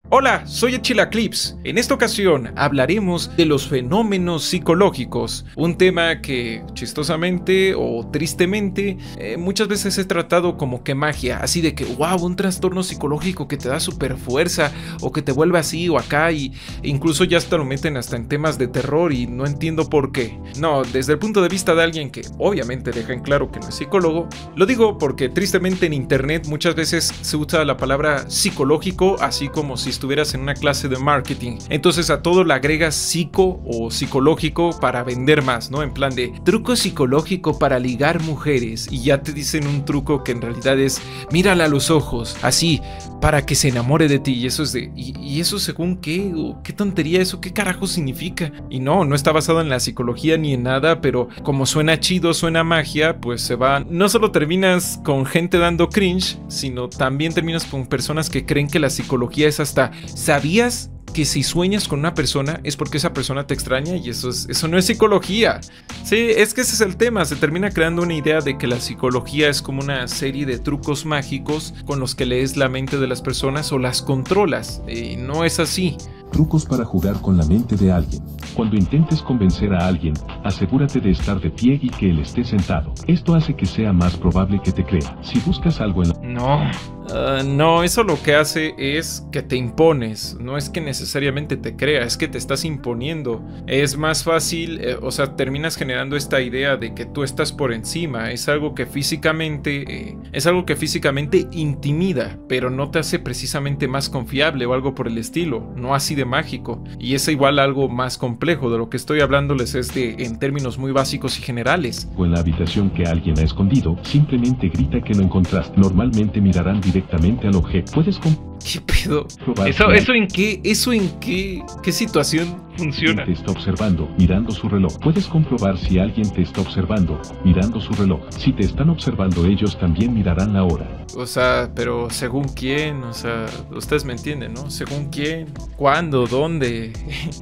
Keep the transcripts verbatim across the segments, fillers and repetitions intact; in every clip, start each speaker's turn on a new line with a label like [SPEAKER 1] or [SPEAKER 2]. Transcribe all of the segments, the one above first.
[SPEAKER 1] Hola, soy Echilaclips. En esta ocasión hablaremos de los fenómenos psicológicos, un tema que chistosamente o tristemente eh, muchas veces es tratado como que magia, así de que wow, un trastorno psicológico que te da super fuerza o que te vuelve así o acá y e incluso ya hasta lo meten hasta en temas de terror y no entiendo por qué. No, desde el punto de vista de alguien que obviamente deja en claro que no es psicólogo, lo digo porque tristemente en internet muchas veces se usa la palabra psicológico así como si estuvieras en una clase de marketing, entonces a todo le agregas psico o psicológico para vender más, ¿no? En plan de truco psicológico para ligar mujeres y ya te dicen un truco que en realidad es mírala a los ojos, así, para que se enamore de ti y eso es de, ¿y, y eso según qué? ¿O qué tontería eso? ¿Qué carajo significa? Y no, no está basado en la psicología ni en nada, pero como suena chido, suena magia, pues se va, no solo terminas con gente dando cringe, sino también terminas con personas que creen que la psicología es hasta ¿sabías que si sueñas con una persona es porque esa persona te extraña? Y eso, es, eso no es psicología. Sí, es que ese es el tema. Se termina creando una idea de que la psicología es como una serie de trucos mágicos con los que lees la mente de las personas o las controlas. Y no es así.
[SPEAKER 2] Trucos para jugar con la mente de alguien. Cuando intentes convencer a alguien, asegúrate de estar de pie y que él esté sentado. Esto hace que sea más probable que te crea. Si buscas algo en la...
[SPEAKER 1] No, uh, no, eso lo que hace es que te impones. No es que necesariamente te crea, es que te estás imponiendo. Es más fácil, eh, o sea, terminas generando esta idea de que tú estás por encima. Es algo que físicamente, eh, es algo que físicamente intimida, pero no te hace precisamente más confiable o algo por el estilo. No así de mágico. Y es igual algo más complejo. De lo que estoy hablándoles es de en términos muy básicos y generales.
[SPEAKER 2] O en la habitación que alguien ha escondido, simplemente grita que lo encontraste. Normalmente mirarán directamente al objeto. Puedes comprobar.
[SPEAKER 1] ¿Qué pedo? ¿Eso, eso en qué? ¿Eso en qué? ¿Ququé situación funciona?
[SPEAKER 2] Te está observando, mirando su reloj. Puedes comprobar si alguien te está observando, mirando su reloj. Si te están observando, ellos también mirarán la hora.
[SPEAKER 1] O sea, pero ¿según quién? O sea, ustedes me entienden, ¿no? ¿Según quién? ¿Cuándo? ¿Dónde?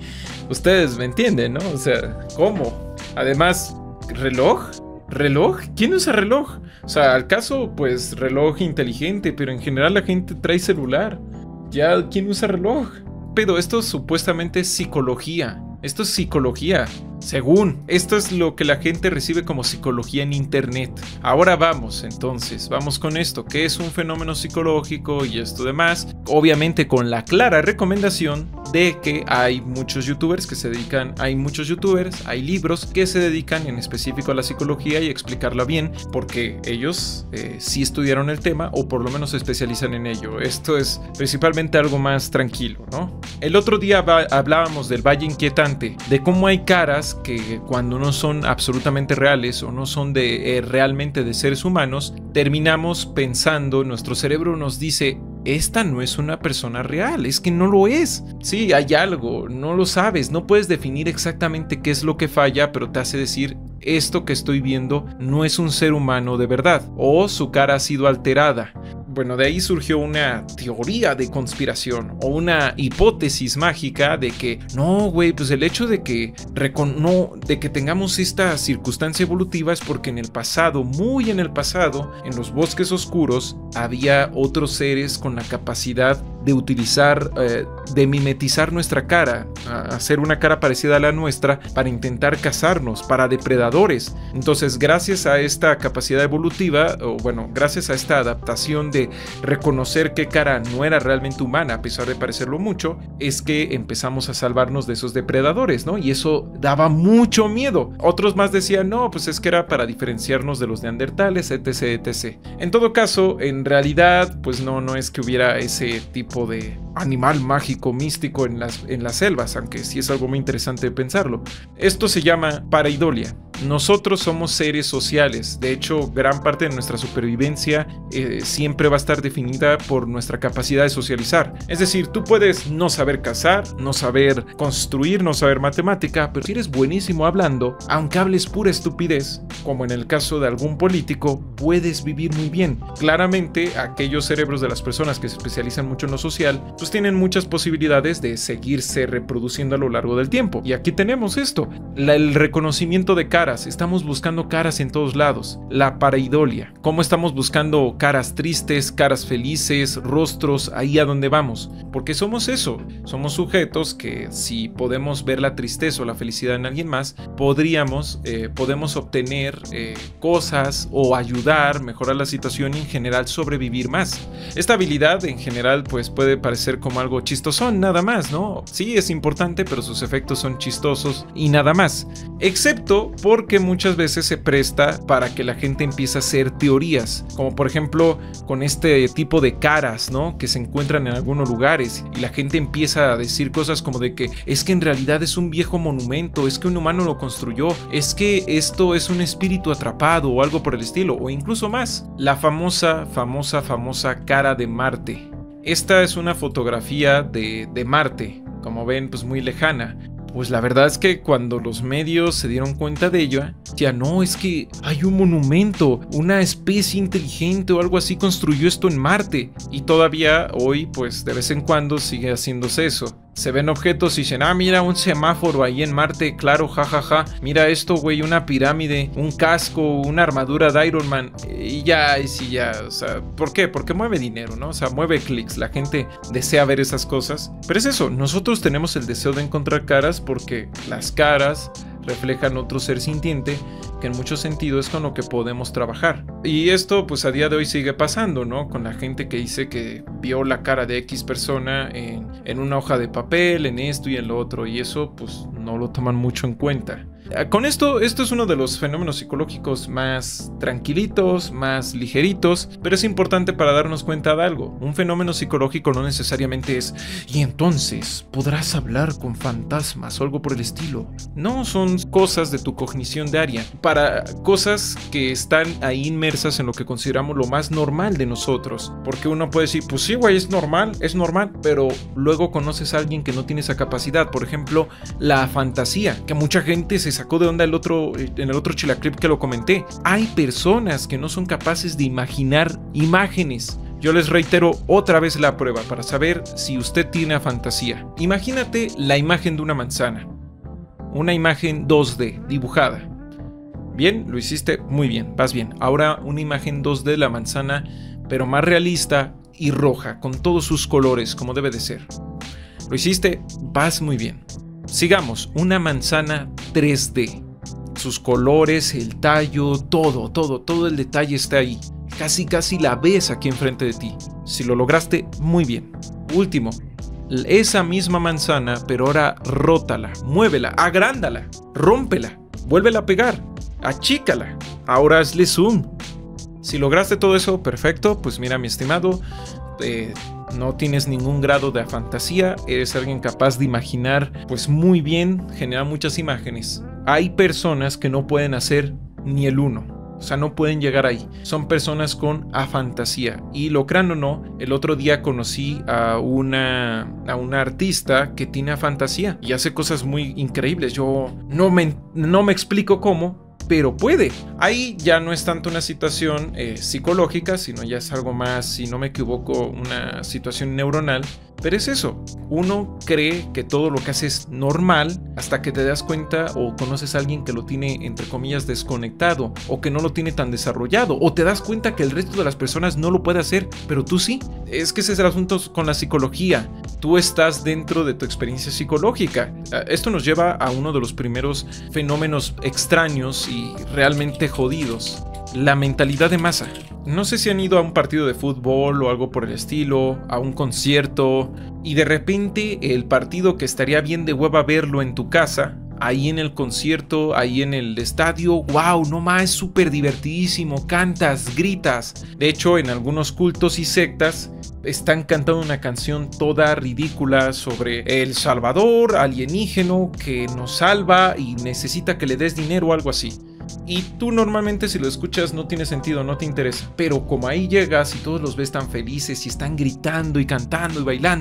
[SPEAKER 1] Ustedes me entienden, ¿no? O sea, ¿cómo? Además, ¿reloj? ¿Reloj? ¿Quién usa reloj? O sea, al caso, pues reloj inteligente, pero en general la gente trae celular. Ya, ¿quién usa reloj? Pero esto supuestamente es psicología. Esto es psicología. Según, esto es lo que la gente recibe como psicología en internet. Ahora vamos, entonces, vamos con esto. ¿Qué es un fenómeno psicológico y esto demás? Obviamente con la clara recomendación de que hay muchos youtubers que se dedican, hay muchos youtubers, hay libros que se dedican en específico a la psicología y explicarla bien, porque ellos eh, sí estudiaron el tema o por lo menos se especializan en ello. Esto es principalmente algo más tranquilo, ¿no? El otro día hablábamos del Valle Inquietante, de cómo hay caras que cuando no son absolutamente reales o no son de eh, realmente de seres humanos, terminamos pensando, nuestro cerebro nos dice, esta no es una persona real, es que no lo es. Sí, hay algo, no lo sabes, no puedes definir exactamente qué es lo que falla, pero te hace decir, esto que estoy viendo no es un ser humano de verdad, o su cara ha sido alterada. Bueno, de ahí surgió una teoría de conspiración o una hipótesis mágica de que no, güey, pues el hecho de que, no, de que tengamos esta circunstancia evolutiva es porque en el pasado, muy en el pasado, en los bosques oscuros, había otros seres con la capacidad de utilizar, eh, de mimetizar nuestra cara, hacer una cara parecida a la nuestra para intentar cazarnos, para depredadores. Entonces, gracias a esta capacidad evolutiva, o bueno, gracias a esta adaptación de reconocer qué cara no era realmente humana, a pesar de parecerlo mucho, es que empezamos a salvarnos de esos depredadores, ¿no? Y eso daba mucho miedo. Otros más decían, no, pues es que era para diferenciarnos de los neandertales, etc, etcétera. En todo caso, en realidad, pues no, no es que hubiera ese tipo de animal mágico, místico en las, en las selvas, aunque sí es algo muy interesante de pensarlo. Esto se llama pareidolia. Nosotros somos seres sociales, de hecho gran parte de nuestra supervivencia eh, siempre va a estar definida por nuestra capacidad de socializar. Es decir, tú puedes no saber cazar, no saber construir, no saber matemática, pero si eres buenísimo hablando, aunque hables pura estupidez, como en el caso de algún político, puedes vivir muy bien. Claramente, aquellos cerebros de las personas que se especializan mucho en lo social, pues tienen muchas posibilidades de seguirse reproduciendo a lo largo del tiempo. Y aquí tenemos esto, la, el reconocimiento de cara. caras, estamos buscando caras en todos lados. La pareidolia, cómo estamos buscando caras tristes, caras felices, rostros, ahí a donde vamos. Porque somos eso, somos sujetos que si podemos ver la tristeza o la felicidad en alguien más, podríamos, eh, podemos obtener eh, cosas o ayudar, mejorar la situación y en general sobrevivir más. Esta habilidad en general pues puede parecer como algo chistosón, nada más, ¿no? Sí, es importante, pero sus efectos son chistosos y nada más. Excepto porque muchas veces se presta para que la gente empiece a hacer teorías, como por ejemplo con este tipo de caras, ¿no? Que se encuentran en algunos lugares y la gente empieza a decir cosas como de que es que en realidad es un viejo monumento, es que un humano lo construyó, es que esto es un espíritu atrapado o algo por el estilo, o incluso más. La famosa, famosa, famosa cara de Marte. Esta es una fotografía de, de Marte, como ven, pues muy lejana. Pues la verdad es que cuando los medios se dieron cuenta de ello, ya no, es que hay un monumento, una especie inteligente o algo así construyó esto en Marte. Y todavía hoy, pues de vez en cuando sigue haciéndose eso. Se ven objetos y dicen, ah, mira un semáforo ahí en Marte, claro, jajaja. Ja, ja. Mira esto, güey, una pirámide, un casco, una armadura de Iron Man. Y ya, y sí, ya, o sea, ¿por qué? Porque mueve dinero, ¿no? O sea, mueve clics, la gente desea ver esas cosas. Pero es eso, nosotros tenemos el deseo de encontrar caras porque las caras reflejan otro ser sintiente que en muchos sentidos es con lo que podemos trabajar. Y esto pues a día de hoy sigue pasando, ¿no? Con la gente que dice que vio la cara de X persona en, en una hoja de papel, en esto y en lo otro, y eso pues no lo toman mucho en cuenta. Con esto, esto es uno de los fenómenos psicológicos más tranquilitos, más ligeritos, pero es importante para darnos cuenta de algo. Un fenómeno psicológico no necesariamente es y entonces podrás hablar con fantasmas o algo por el estilo. No, son cosas de tu cognición diaria, para cosas que están ahí inmersas en lo que consideramos lo más normal de nosotros. Porque uno puede decir, pues sí, güey, es normal, es normal, pero luego conoces a alguien que no tiene esa capacidad. Por ejemplo, la fantasía, que mucha gente se sacó de onda el otro, en el otro chilaclip que lo comenté. Hay personas que no son capaces de imaginar imágenes. Yo les reitero otra vez la prueba para saber si usted tiene fantasía. Imagínate la imagen de una manzana. Una imagen dos D, dibujada. Bien, lo hiciste muy bien, vas bien. Ahora una imagen dos D de la manzana, pero más realista y roja, con todos sus colores, como debe de ser. Lo hiciste, vas muy bien. Sigamos, una manzana tres D. Sus colores, el tallo, todo, todo, todo el detalle está ahí. Casi, casi la ves aquí enfrente de ti. Si lo lograste, muy bien. Último, esa misma manzana, pero ahora rótala, muévela, agrándala, rómpela, vuélvela a pegar, achícala. Ahora hazle zoom. Si lograste todo eso, perfecto. Pues mira, mi estimado, eh, no tienes ningún grado de fantasía, eres alguien capaz de imaginar pues muy bien, generar muchas imágenes. Hay personas que no pueden hacer ni el uno, o sea, no pueden llegar ahí. Son personas con afantasía. Y lo crean o no, el otro día conocí a una, a una artista que tiene afantasía y hace cosas muy increíbles. Yo no me, no me explico cómo, pero puede. Ahí ya no es tanto una situación eh, psicológica, sino ya es algo más, si no me equivoco, una situación neuronal. Pero es eso, uno cree que todo lo que hace es normal hasta que te das cuenta o conoces a alguien que lo tiene entre comillas desconectado o que no lo tiene tan desarrollado, o te das cuenta que el resto de las personas no lo puede hacer, pero tú sí. Es que ese es el asunto con la psicología. Tú estás dentro de tu experiencia psicológica. Esto nos lleva a uno de los primeros fenómenos extraños y realmente jodidos. La mentalidad de masa. No sé si han ido a un partido de fútbol o algo por el estilo, a un concierto, y de repente el partido que estaría bien de hueva verlo en tu casa, ahí en el concierto, ahí en el estadio, wow, no más, es súper divertidísimo, cantas, gritas. De hecho, en algunos cultos y sectas están cantando una canción toda ridícula sobre el Salvador alienígeno que nos salva y necesita que le des dinero o algo así. Y tú normalmente si lo escuchas no tiene sentido, no te interesa. Pero como ahí llegas y todos los ves tan felices y están gritando y cantando y bailando,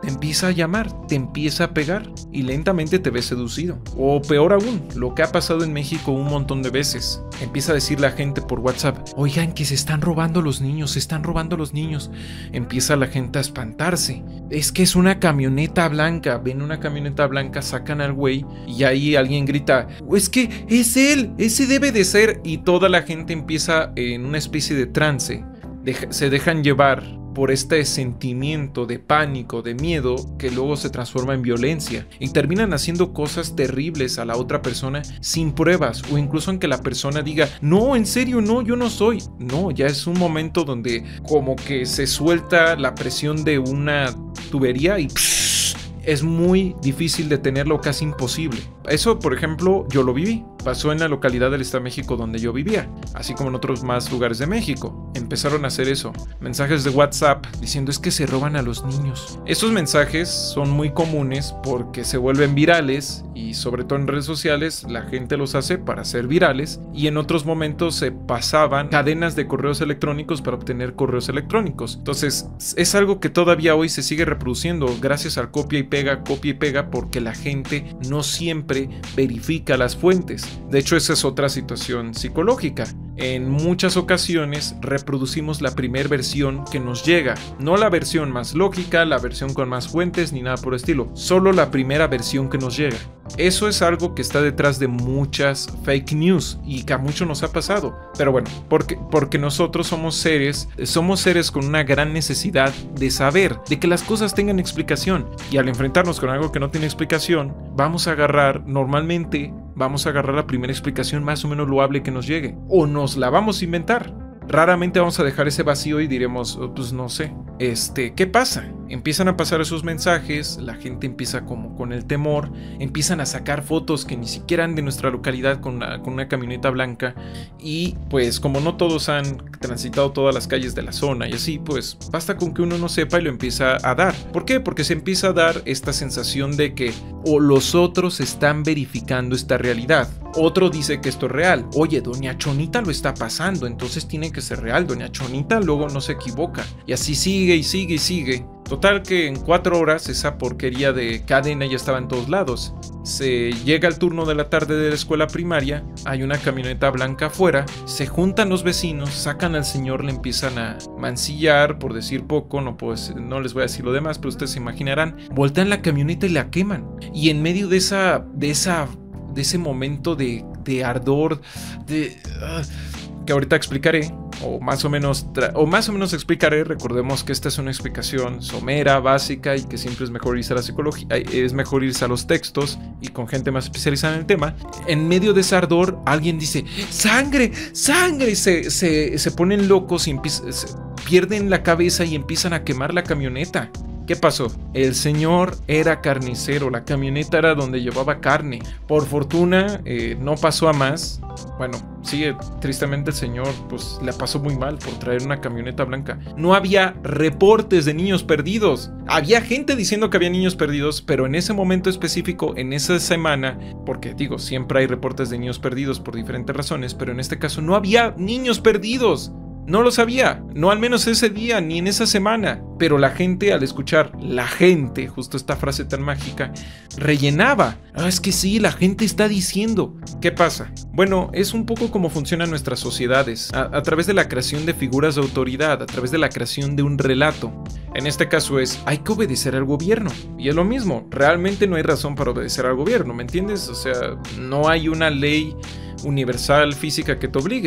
[SPEAKER 1] te empieza a llamar, te empieza a pegar y lentamente te ves seducido. O peor aún, lo que ha pasado en México un montón de veces. Empieza a decir la gente por WhatsApp, oigan que se están robando los niños, se están robando los niños. Empieza la gente a espantarse. Es que es una camioneta blanca, ven una camioneta blanca, sacan al güey y ahí alguien grita, es que es él, ese debe de ser. Y toda la gente empieza en una especie de trance, Deja, se dejan llevar por este sentimiento de pánico, de miedo, que luego se transforma en violencia y terminan haciendo cosas terribles a la otra persona sin pruebas, o incluso aunque la persona diga, no, en serio, no, yo no soy. No, ya es un momento donde como que se suelta la presión de una tubería y psh, es muy difícil detenerlo, casi imposible. Eso, por ejemplo, yo lo viví. Pasó en la localidad del Estado de México donde yo vivía, así como en otros más lugares de México. Empezaron a hacer eso. Mensajes de WhatsApp diciendo es que se roban a los niños. Esos mensajes son muy comunes porque se vuelven virales y sobre todo en redes sociales la gente los hace para ser virales, y en otros momentos se pasaban cadenas de correos electrónicos para obtener correos electrónicos. Entonces es algo que todavía hoy se sigue reproduciendo gracias al copia y pega, copia y pega, porque la gente no siempre verifica las fuentes. De hecho, esa es otra situación psicológica. En muchas ocasiones reproducimos la primera versión que nos llega, no la versión más lógica, la versión con más fuentes ni nada por el estilo, solo la primera versión que nos llega. Eso es algo que está detrás de muchas fake news y que a muchos nos ha pasado. Pero bueno, porque, porque nosotros somos seres, somos seres con una gran necesidad de saber, de que las cosas tengan explicación, y al enfrentarnos con algo que no tiene explicación, vamos a agarrar, normalmente vamos a agarrar la primera explicación más o menos loable que nos llegue, o nos la vamos a inventar. Raramente vamos a dejar ese vacío y diremos, oh, pues no sé, este, ¿qué pasa? Empiezan a pasar esos mensajes, la gente empieza como con el temor, empiezan a sacar fotos que ni siquiera han de nuestra localidad con una, con una camioneta blanca, y pues como no todos han transitado todas las calles de la zona y así, pues basta con que uno no sepa y lo empieza a dar. ¿Por qué? Porque se empieza a dar esta sensación de que o los otros están verificando esta realidad. Otro dice que esto es real. Oye, doña Chonita lo está pasando, entonces tiene que ser real. Doña Chonita luego no se equivoca. Y así sigue y sigue y sigue. Total que en cuatro horas esa porquería de cadena ya estaba en todos lados. Se llega el turno de la tarde de la escuela primaria, hay una camioneta blanca afuera, se juntan los vecinos, sacan al señor, le empiezan a mancillar, por decir poco, no, pues, no les voy a decir lo demás, pero ustedes se imaginarán, voltean la camioneta y la queman. Y en medio de esa, de esa, de ese momento de, de ardor, de... Uh, que ahorita explicaré, o más o menos o más o menos explicaré. Recordemos que esta es una explicación somera, básica, y que siempre es mejor irse a la psicología, es mejor irse a los textos y con gente más especializada en el tema. En medio de ese ardor, alguien dice ¡sangre! ¡Sangre! Se, se, se ponen locos y empiezan, se pierden la cabeza y empiezan a quemar la camioneta. ¿Qué pasó? El señor era carnicero, la camioneta era donde llevaba carne. Por fortuna eh, no pasó a más. Bueno, sí, tristemente el señor pues le pasó muy mal por traer una camioneta blanca. No había reportes de niños perdidos. Había gente diciendo que había niños perdidos, pero en ese momento específico, en esa semana, porque digo, siempre hay reportes de niños perdidos por diferentes razones, pero en este caso no había niños perdidos. No lo sabía, no al menos ese día ni en esa semana, pero la gente, al escuchar la gente, justo esta frase tan mágica, rellenaba. Ah, es que sí, la gente está diciendo. ¿Qué pasa? Bueno, es un poco como funcionan nuestras sociedades, a, a través de la creación de figuras de autoridad, a través de la creación de un relato. En este caso es, hay que obedecer al gobierno. Y es lo mismo, realmente no hay razón para obedecer al gobierno, ¿me entiendes? O sea, no hay una ley universal física que te obligue.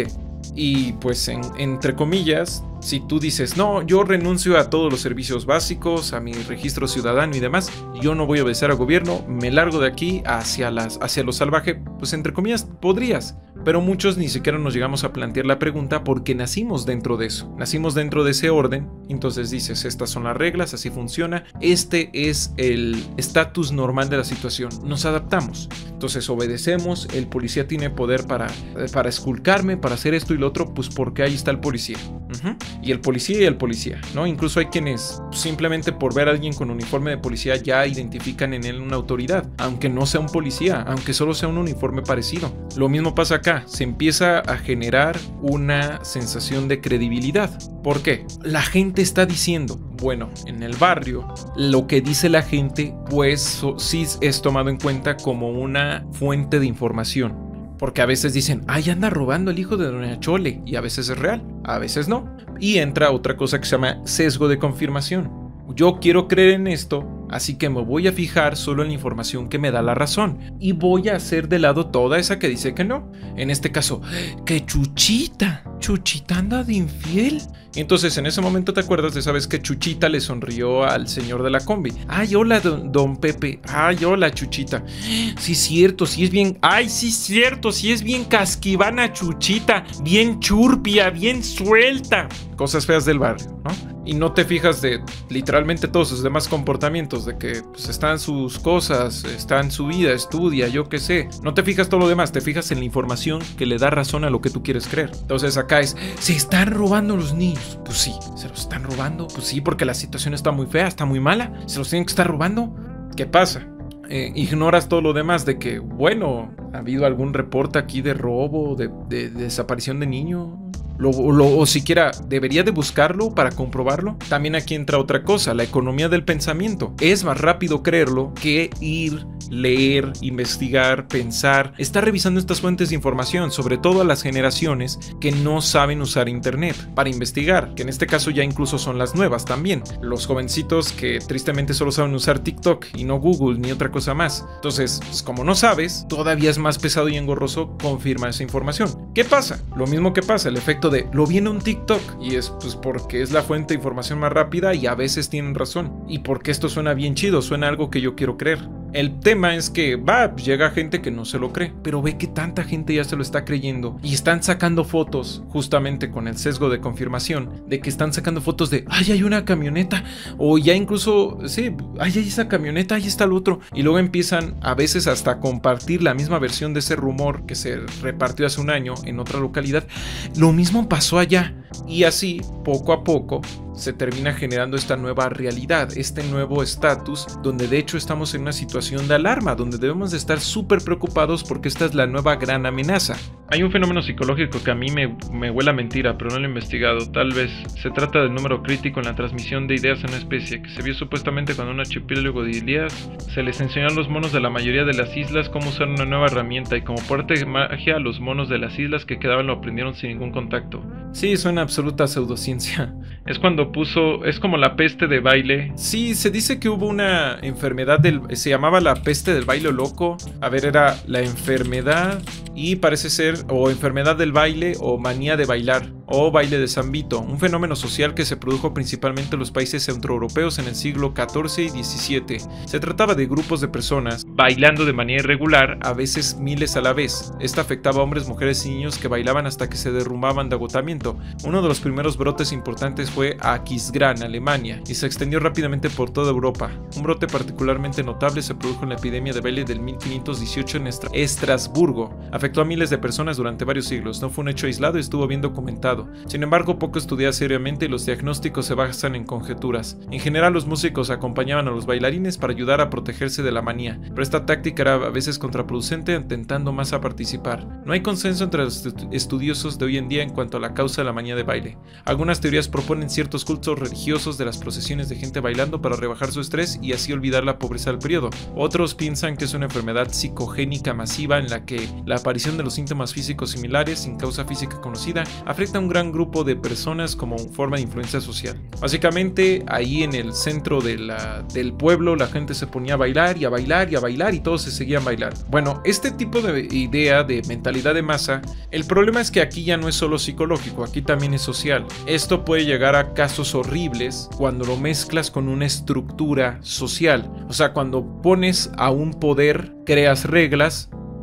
[SPEAKER 1] Y pues en, entre comillas, si tú dices, no, yo renuncio a todos los servicios básicos, a mi registro ciudadano y demás, yo no voy a obedecer al gobierno, me largo de aquí hacia, las, hacia lo salvaje, pues entre comillas podrías. Pero muchos ni siquiera nos llegamos a plantear la pregunta porque nacimos dentro de eso, nacimos dentro de ese orden. Entonces dices, estas son las reglas, así funciona, este es el estatus normal de la situación, nos adaptamos. Entonces obedecemos, el policía tiene poder para, para esculcarme, para hacer esto y lo otro, pues porque ahí está el policía. Uh-huh. Y el policía y el policía, ¿no? Incluso hay quienes simplemente por ver a alguien con uniforme de policía ya identifican en él una autoridad, aunque no sea un policía, aunque solo sea un uniforme parecido. Lo mismo pasa acá, se empieza a generar una sensación de credibilidad. ¿Por qué? La gente está diciendo, bueno, en el barrio, lo que dice la gente, pues sí es tomado en cuenta como una fuente de información. Porque a veces dicen, ay, anda robando el hijo de Doña Chole, y a veces es real, a veces no. Y entra otra cosa que se llama sesgo de confirmación. Yo quiero creer en esto, así que me voy a fijar solo en la información que me da la razón y voy a hacer de lado toda esa que dice que no. En este caso, que Chuchita, Chuchita anda de infiel. Entonces en ese momento te acuerdas de esa vez que Chuchita le sonrió al señor de la combi. Ay, hola, don, don Pepe. Ay, hola, Chuchita. Sí es cierto, sí es bien. Ay, sí es cierto, sí es bien casquivana Chuchita. Bien churpia, bien suelta. Cosas feas del barrio, ¿no? Y no te fijas de literalmente todos sus demás comportamientos, de que pues, están sus cosas, está en su vida, estudia, yo qué sé. No te fijas todo lo demás, te fijas en la información que le da razón a lo que tú quieres creer. Entonces acá es, ¿se están robando los niños? Pues sí, ¿se los están robando? Pues sí, porque la situación está muy fea, está muy mala. ¿Se los tienen que estar robando? ¿Qué pasa? Eh, ignoras todo lo demás de que, bueno, ha habido algún reporte aquí de robo, de, de, de desaparición de niño. Lo, lo, o siquiera debería de buscarlo para comprobarlo. También aquí entra otra cosa, la economía del pensamiento. Es más rápido creerlo que ir, leer, investigar, pensar, estar revisando estas fuentes de información, sobre todo a las generaciones que no saben usar internet para investigar, que en este caso ya incluso son las nuevas también. Los jovencitos que tristemente solo saben usar TikTok y no Google ni otra cosa más. Entonces, pues como no sabes, todavía es más pesado y engorroso confirmar esa información. ¿Qué pasa? Lo mismo que pasa, el efecto de lo vi en un TikTok y es pues porque es la fuente de información más rápida y a veces tienen razón y porque esto suena bien chido, suena algo que yo quiero creer. El tema es que va, llega gente que no se lo cree, pero ve que tanta gente ya se lo está creyendo y están sacando fotos justamente con el sesgo de confirmación de que están sacando fotos de ay, hay una camioneta o ya incluso, sí, ay, hay esa camioneta, ahí está el otro y luego empiezan a veces hasta a compartir la misma versión de ese rumor que se repartió hace un año en otra localidad. Lo mismo pasó allá y así poco a poco se termina generando esta nueva realidad, este nuevo estatus, donde de hecho estamos en una situación de alarma, donde debemos de estar súper preocupados porque esta es la nueva gran amenaza. Hay un fenómeno psicológico que a mí me, me huele a mentira, pero no lo he investigado. Tal vez se trata del número crítico en la transmisión de ideas en una especie, que se vio supuestamente cuando un archipiélago de Ilias se les enseñó a los monos de la mayoría de las islas cómo usar una nueva herramienta y como parte de magia los monos de las islas que quedaban lo aprendieron sin ningún contacto. Sí, suena absoluta pseudociencia. Es cuando puso, es como la peste de baile. Sí, se dice que hubo una enfermedad del, se llamaba la peste del baile loco. A ver, era la enfermedad y parece ser o enfermedad del baile o manía de bailar o baile de San Vito, un fenómeno social que se produjo principalmente en los países centroeuropeos en el siglo catorce y diecisiete. Se trataba de grupos de personas bailando de manera irregular, a veces miles a la vez. Esta afectaba a hombres, mujeres y niños que bailaban hasta que se derrumbaban de agotamiento. Uno de los primeros brotes importantes fue a Aquisgrán, Alemania, y se extendió rápidamente por toda Europa. Un brote particularmente notable se produjo en la epidemia de baile del mil quinientos dieciocho en Estra- Estrasburgo. Afectó a miles de personas durante varios siglos. No fue un hecho aislado y estuvo bien documentado. Sin embargo, poco estudiado seriamente y los diagnósticos se basan en conjeturas. En general, los músicos acompañaban a los bailarines para ayudar a protegerse de la manía, pero esta táctica era a veces contraproducente, tentando más a participar. No hay consenso entre los estudiosos de hoy en día en cuanto a la causa de la manía de baile. Algunas teorías proponen ciertos cultos religiosos de las procesiones de gente bailando para rebajar su estrés y así olvidar la pobreza del periodo. Otros piensan que es una enfermedad psicogénica masiva en la que la aparición de los síntomas físicos similares sin causa física conocida afecta a un gran grupo de personas como forma de influencia social. Básicamente, ahí en el centro de la, del pueblo, la gente se ponía a bailar y a bailar y a bailar y todos se seguían bailar. Bueno, este tipo de idea de mentalidad de masa, el problema es que aquí ya no es solo psicológico, aquí también es social. Esto puede llegar a casos horribles cuando lo mezclas con una estructura social. O sea, cuando pones a un poder, creas reglas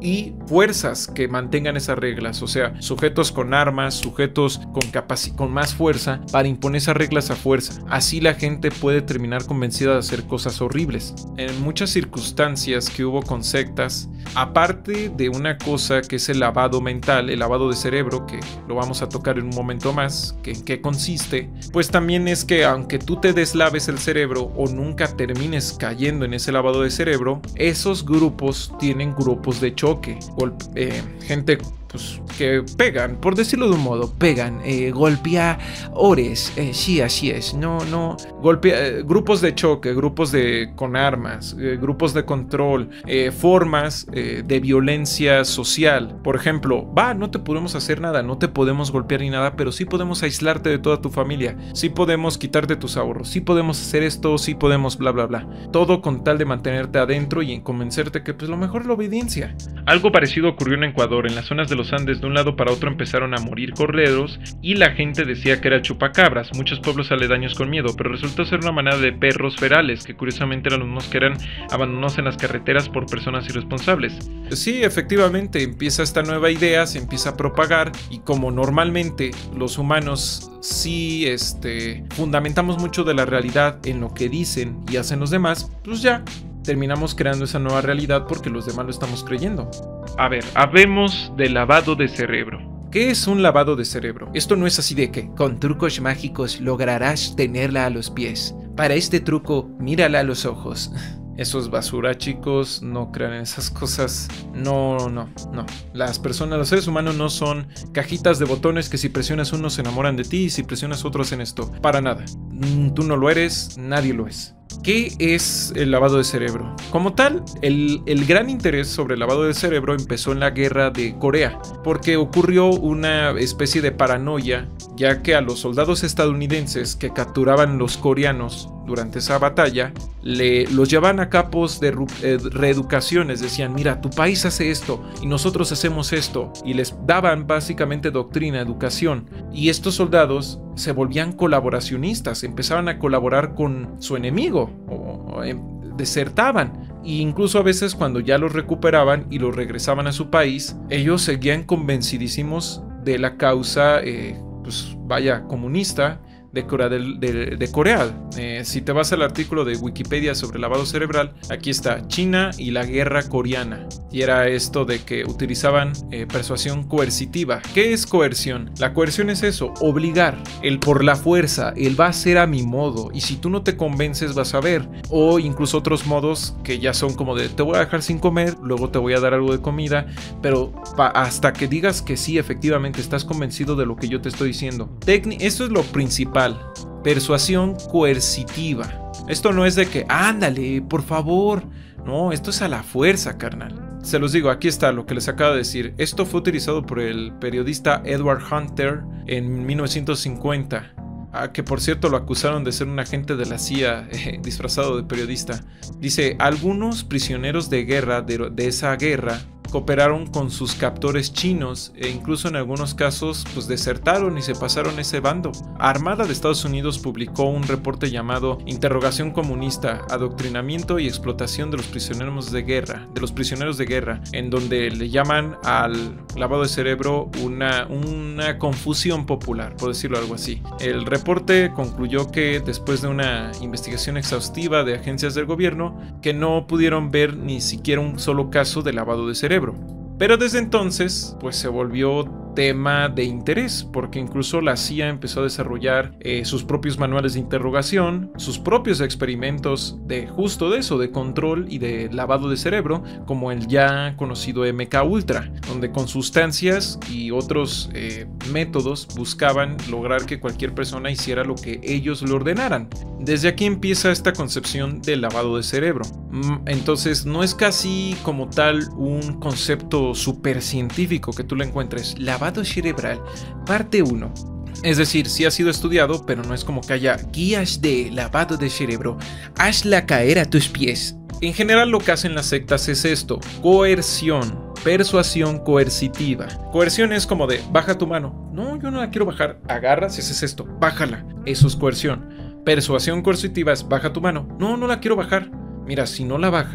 [SPEAKER 1] y fuerzas que mantengan esas reglas, o sea, sujetos con armas, sujetos con, capaci- con más fuerza para imponer esas reglas a fuerza. Así la gente puede terminar convencida de hacer cosas horribles. En muchas circunstancias que hubo con sectas, aparte de una cosa que es el lavado mental, el lavado de cerebro, que lo vamos a tocar en un momento más, que en qué consiste, pues también es que aunque tú te deslaves el cerebro o nunca termines cayendo en ese lavado de cerebro, esos grupos tienen grupos de choque, golpe, eh, gente pues, que pegan, por decirlo de un modo, pegan, eh, golpeadores, eh, sí, así es, no, no, golpea, eh, grupos de choque, grupos de con armas, eh, grupos de control, eh, formas eh, de violencia social. Por ejemplo, va, no te podemos hacer nada, no te podemos golpear ni nada, pero sí podemos aislarte de toda tu familia, sí podemos quitarte tus ahorros, sí podemos hacer esto, sí podemos bla bla bla. Todo con tal de mantenerte adentro y en convencerte que pues lo mejor es la obediencia. Algo parecido ocurrió en Ecuador. En las zonas de los Andes, de un lado para otro empezaron a morir corderos y la gente decía que era chupacabras. Muchos pueblos aledaños con miedo, pero resultó ser una manada de perros ferales que curiosamente eran los mismos que eran abandonados en las carreteras por personas irresponsables. Sí, efectivamente, empieza esta nueva idea, se empieza a propagar y como normalmente los humanos sí este, fundamentamos mucho de la realidad en lo que dicen y hacen los demás, pues ya terminamos creando esa nueva realidad porque los demás lo estamos creyendo. A ver, hablemos de lavado de cerebro. ¿Qué es un lavado de cerebro? Esto no es así de que con trucos mágicos lograrás tenerla a los pies. Para este truco, mírala a los ojos. Eso es basura, chicos, no crean en esas cosas. No, no, no. Las personas, los seres humanos no son cajitas de botones que si presionas uno se enamoran de ti y si presionas otro hacen esto. Para nada. Tú no lo eres, nadie lo es. ¿Qué es el lavado de cerebro? Como tal, el, el gran interés sobre el lavado de cerebro empezó en la guerra de Corea, porque ocurrió una especie de paranoia, ya que a los soldados estadounidenses que capturaban los coreanos durante esa batalla, le, los llevaban a campos de eh, reeducación, les decían, mira, tu país hace esto y nosotros hacemos esto, y les daban básicamente doctrina, educación, y estos soldados se volvían colaboracionistas, empezaban a colaborar con su enemigo, o, o eh, desertaban. E incluso a veces cuando ya los recuperaban y los regresaban a su país, ellos seguían convencidísimos de la causa, eh, pues vaya, comunista, de Corea. De, de, de Corea. Eh, si te vas al artículo de Wikipedia sobre lavado cerebral, aquí está China y la guerra coreana. Y era esto de que utilizaban eh, persuasión coercitiva. ¿Qué es coerción? La coerción es eso, obligar, el por la fuerza, el va a ser a mi modo, y si tú no te convences vas a ver. O incluso otros modos que ya son como de te voy a dejar sin comer, luego te voy a dar algo de comida, pero hasta que digas que sí, efectivamente estás convencido de lo que yo te estoy diciendo. Tecni- esto es lo principal. Persuasión coercitiva. Esto no es de que, ándale, por favor. No, esto es a la fuerza, carnal. Se los digo, aquí está lo que les acabo de decir. Esto fue utilizado por el periodista Edward Hunter en mil novecientos cincuenta. Ah, que por cierto lo acusaron de ser un agente de la C I A eh, disfrazado de periodista. Dice, algunos prisioneros de guerra de, de esa guerra cooperaron con sus captores chinos e incluso en algunos casos pues desertaron y se pasaron ese bando. Armada de Estados Unidos publicó un reporte llamado Interrogación comunista, adoctrinamiento y explotación de los prisioneros de guerra, de los prisioneros de guerra, en donde le llaman al lavado de cerebro una, una confusión popular, por decirlo algo así. El reporte concluyó que después de una investigación exhaustiva de agencias del gobierno, que no pudieron ver ni siquiera un solo caso de lavado de cerebro. Pero desde entonces, pues se volvió tema de interés, porque incluso la C I A empezó a desarrollar eh, sus propios manuales de interrogación, sus propios experimentos de justo de eso, de control y de lavado de cerebro, como el ya conocido M K Ultra, donde con sustancias y otros eh, métodos buscaban lograr que cualquier persona hiciera lo que ellos le ordenaran. Desde aquí empieza esta concepción del lavado de cerebro. Entonces no es casi como tal un concepto súper científico que tú lo encuentres. Lavado cerebral, parte uno. Es decir, sí ha sido estudiado, pero no es como que haya guías de lavado de cerebro. Hazla caer a tus pies. En general lo que hacen las sectas es esto: coerción, persuasión coercitiva. Coerción es como de, baja tu mano. No, yo no la quiero bajar. Agarras y haces esto, bájala. Eso es coerción. Persuasión coercitiva es, baja tu mano. No, no la quiero bajar. Mira, si no la bajas,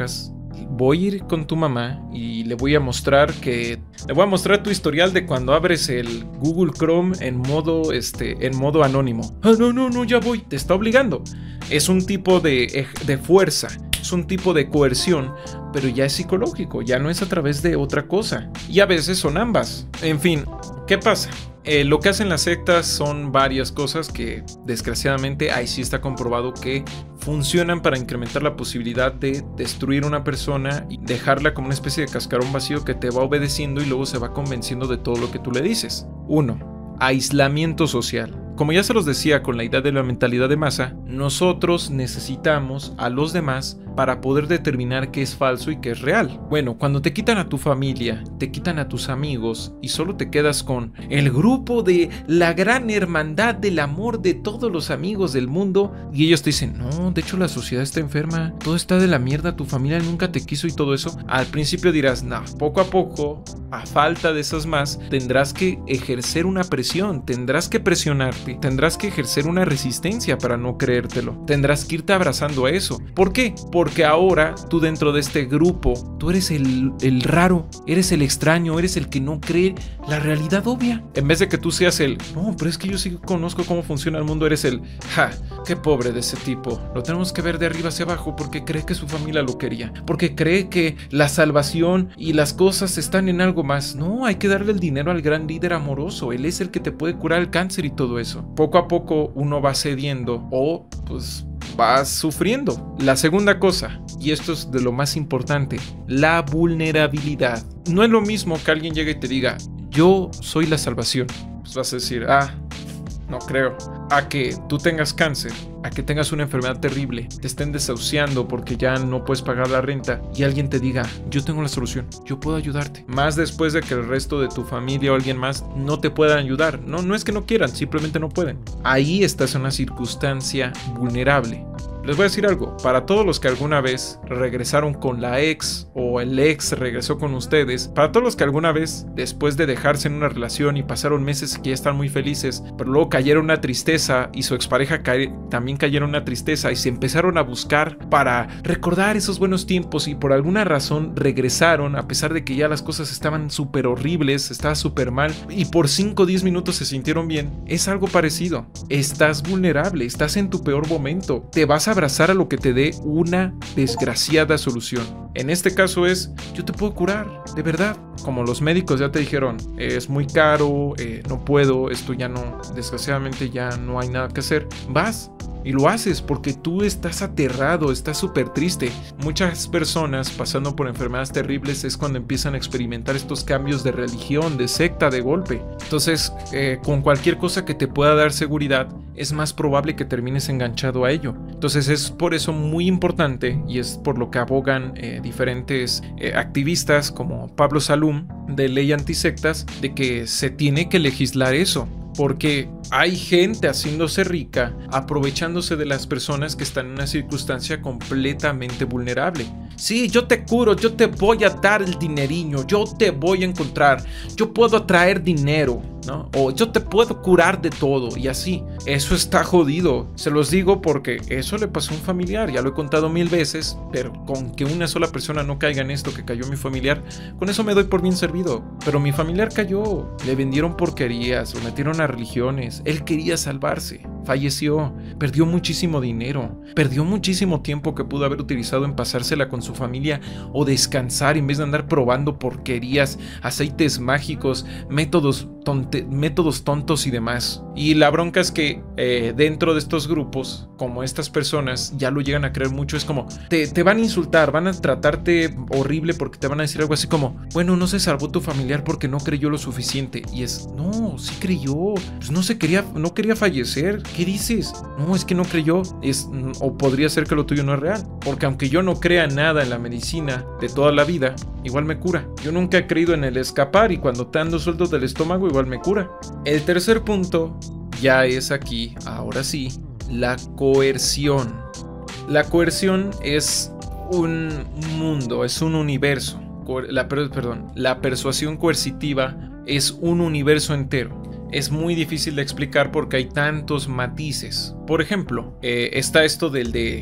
[SPEAKER 1] voy a ir con tu mamá y le voy a mostrar que le voy a mostrar tu historial de cuando abres el Google Chrome en modo este en modo anónimo. Ah, no, no, no, ya voy. Te está obligando. Es un tipo de, de fuerza, es un tipo de coerción, pero ya es psicológico, ya no es a través de otra cosa. Y a veces son ambas. En fin, ¿qué pasa? Eh, lo que hacen las sectas son varias cosas que desgraciadamente ahí sí está comprobado que funcionan para incrementar la posibilidad de destruir una persona y dejarla como una especie de cascarón vacío que te va obedeciendo y luego se va convenciendo de todo lo que tú le dices. Uno, aislamiento social. Como ya se los decía con la idea de la mentalidad de masa, nosotros necesitamos a los demás para poder determinar qué es falso y qué es real. Bueno, cuando te quitan a tu familia, te quitan a tus amigos y solo te quedas con el grupo de la gran hermandad del amor de todos los amigos del mundo y ellos te dicen, no, de hecho la sociedad está enferma, todo está de la mierda, tu familia nunca te quiso y todo eso, al principio dirás, no, poco a poco, a falta de esas más, tendrás que ejercer una presión, tendrás que presionarte, tendrás que ejercer una resistencia para no creértelo, tendrás que irte abrazando a eso. ¿Por qué? Porque ahora tú dentro de este grupo, tú eres el, el raro, eres el extraño, eres el que no cree la realidad obvia. En vez de que tú seas el, no, pero es que yo sí conozco cómo funciona el mundo, eres el, ja, qué pobre de ese tipo, lo tenemos que ver de arriba hacia abajo porque cree que su familia lo quería, porque cree que la salvación y las cosas están en algo más. No, hay que darle el dinero al gran líder amoroso, él es el que te puede curar el cáncer y todo eso. Poco a poco uno va cediendo o pues vas sufriendo. La segunda cosa, y esto es de lo más importante, la vulnerabilidad. No es lo mismo que alguien llegue y te diga, yo soy la salvación. Pues vas a decir, ah, no creo. A que tú tengas cáncer, a que tengas una enfermedad terrible, te estén desahuciando porque ya no puedes pagar la renta y alguien te diga, yo tengo la solución, yo puedo ayudarte. Más después de que el resto de tu familia o alguien más no te puedan ayudar. No, no es que no quieran, simplemente no pueden. Ahí estás en una circunstancia vulnerable. Les voy a decir algo, para todos los que alguna vez regresaron con la ex o el ex regresó con ustedes, para todos los que alguna vez después de dejarse en una relación y pasaron meses que ya están muy felices, pero luego cayeron una tristeza y su expareja cae, también cayeron una tristeza y se empezaron a buscar para recordar esos buenos tiempos y por alguna razón regresaron a pesar de que ya las cosas estaban súper horribles, estaba súper mal y por cinco o diez minutos se sintieron bien, es algo parecido. Estás vulnerable, estás en tu peor momento, te vas a abrazar a lo que te dé una desgraciada solución. En este caso es, yo te puedo curar, de verdad. Como los médicos ya te dijeron, es muy caro, eh, no puedo, esto ya no, desgraciadamente ya no hay nada que hacer. Vas y lo haces porque tú estás aterrado, estás súper triste. Muchas personas pasando por enfermedades terribles es cuando empiezan a experimentar estos cambios de religión, de secta, de golpe. Entonces, eh, con cualquier cosa que te pueda dar seguridad, es más probable que termines enganchado a ello. Entonces es por eso muy importante y es por lo que abogan eh, diferentes eh, activistas como Pablo Salum de Ley Antisectas, de que se tiene que legislar eso. Porque hay gente haciéndose rica, aprovechándose de las personas que están en una circunstancia completamente vulnerable. Sí, yo te curo, yo te voy a dar el dineriño, yo te voy a encontrar, yo puedo atraer dinero, ¿no? O yo te puedo curar de todo y así. Eso está jodido. Se los digo porque eso le pasó a un familiar, ya lo he contado mil veces, pero con que una sola persona no caiga en esto que cayó mi familiar, con eso me doy por bien servido. Pero mi familiar cayó, le vendieron porquerías, lo metieron a religiones, él quería salvarse, falleció, perdió muchísimo dinero, perdió muchísimo tiempo que pudo haber utilizado en pasársela con su familia o descansar en vez de andar probando porquerías, aceites mágicos, métodos tonte, métodos tontos y demás. Y la bronca es que eh, dentro de estos grupos, como estas personas ya lo llegan a creer mucho, es como te, te van a insultar, van a tratarte horrible porque te van a decir algo así como, bueno, no se salvó tu familiar porque no creyó lo suficiente. Y es, no, sí creyó, pues no se quería, no quería fallecer. ¿Qué dices? No, es que no creyó. Es, o podría ser que lo tuyo no es real, porque aunque yo no crea nada en la medicina de toda la vida, igual me cura. Yo nunca he creído en el escapar y cuando te ando suelto del estómago igual me cura. El tercer punto ya es aquí, ahora sí, la coerción. La coerción es un mundo, es un universo. La, perdón, la persuasión coercitiva es un universo entero. Es muy difícil de explicar porque hay tantos matices. Por ejemplo, eh, está esto del de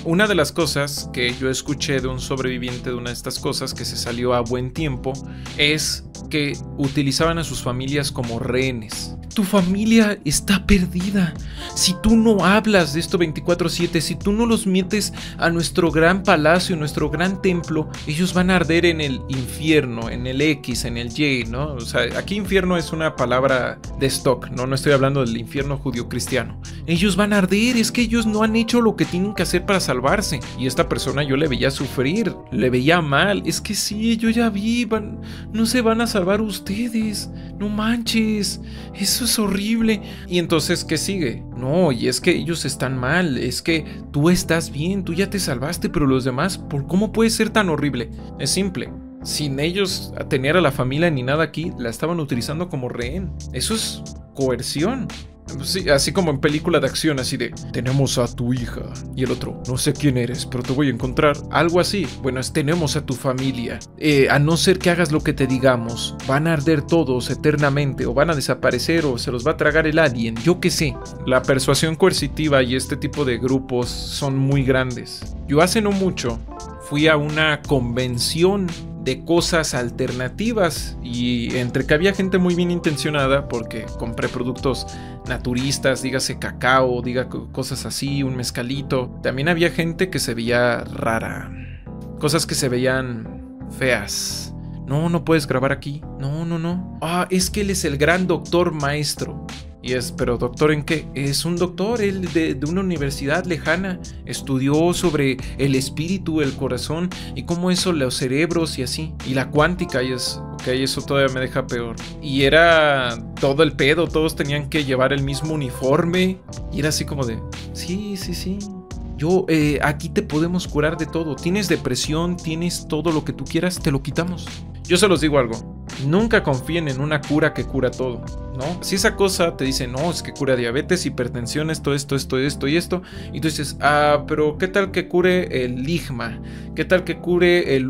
[SPEAKER 1] Una de las cosas que yo escuché de un sobreviviente de una de estas cosas que se salió a buen tiempo es que utilizaban a sus familias como rehenes. Tu familia está perdida. Si tú no hablas de esto veinticuatro siete, si tú no los metes a nuestro gran palacio, nuestro gran templo, ellos van a arder en el infierno, en el X, en el Y, ¿no? O sea, aquí infierno es una palabra de stock, ¿no? No estoy hablando del infierno judío-cristiano. Ellos van a arder, es que ellos no han hecho lo que tienen que hacer para salvarse. Y esta persona yo le veía sufrir, le veía mal. Es que sí, yo ya vi, van, no se van a salvar ustedes, no manches, eso es horrible. Y entonces, ¿qué sigue? No, y es que ellos están mal, es que tú estás bien, tú ya te salvaste, pero los demás, ¿por cómo puede ser tan horrible? Es simple. Sin ellos tener a la familia ni nada aquí, la estaban utilizando como rehén. Eso es coerción. Sí, así como en película de acción, así de tenemos a tu hija y el otro, no sé quién eres, pero te voy a encontrar, algo así. Bueno, es tenemos a tu familia, eh, a no ser que hagas lo que te digamos, van a arder todos eternamente o van a desaparecer o se los va a tragar el alien, yo qué sé. La persuasión coercitiva y este tipo de grupos son muy grandes. Yo hace no mucho fui a una convención de cosas alternativas y entre que había gente muy bien intencionada porque compré productos naturistas, dígase cacao, diga cosas así, un mezcalito. También había gente que se veía rara, cosas que se veían feas. No, no puedes grabar aquí. No, no, no. Ah, es que él es el gran doctor maestro. Y es, pero doctor ¿en qué? Es un doctor, él de, de una universidad lejana. Estudió sobre el espíritu, el corazón y cómo eso, los cerebros y así. Y la cuántica, y es, ok, eso todavía me deja peor. Y era todo el pedo, todos tenían que llevar el mismo uniforme. Y era así como de, sí, sí, sí. Yo, eh, aquí te podemos curar de todo. Tienes depresión, tienes todo lo que tú quieras, te lo quitamos. Yo se los digo algo. Nunca confíen en una cura que cura todo, ¿no? Si esa cosa te dice, no, es que cura diabetes, hipertensión, esto, esto, esto, esto y esto, y tú dices, ah, pero ¿qué tal que cure el ligma? ¿Qué tal que cure el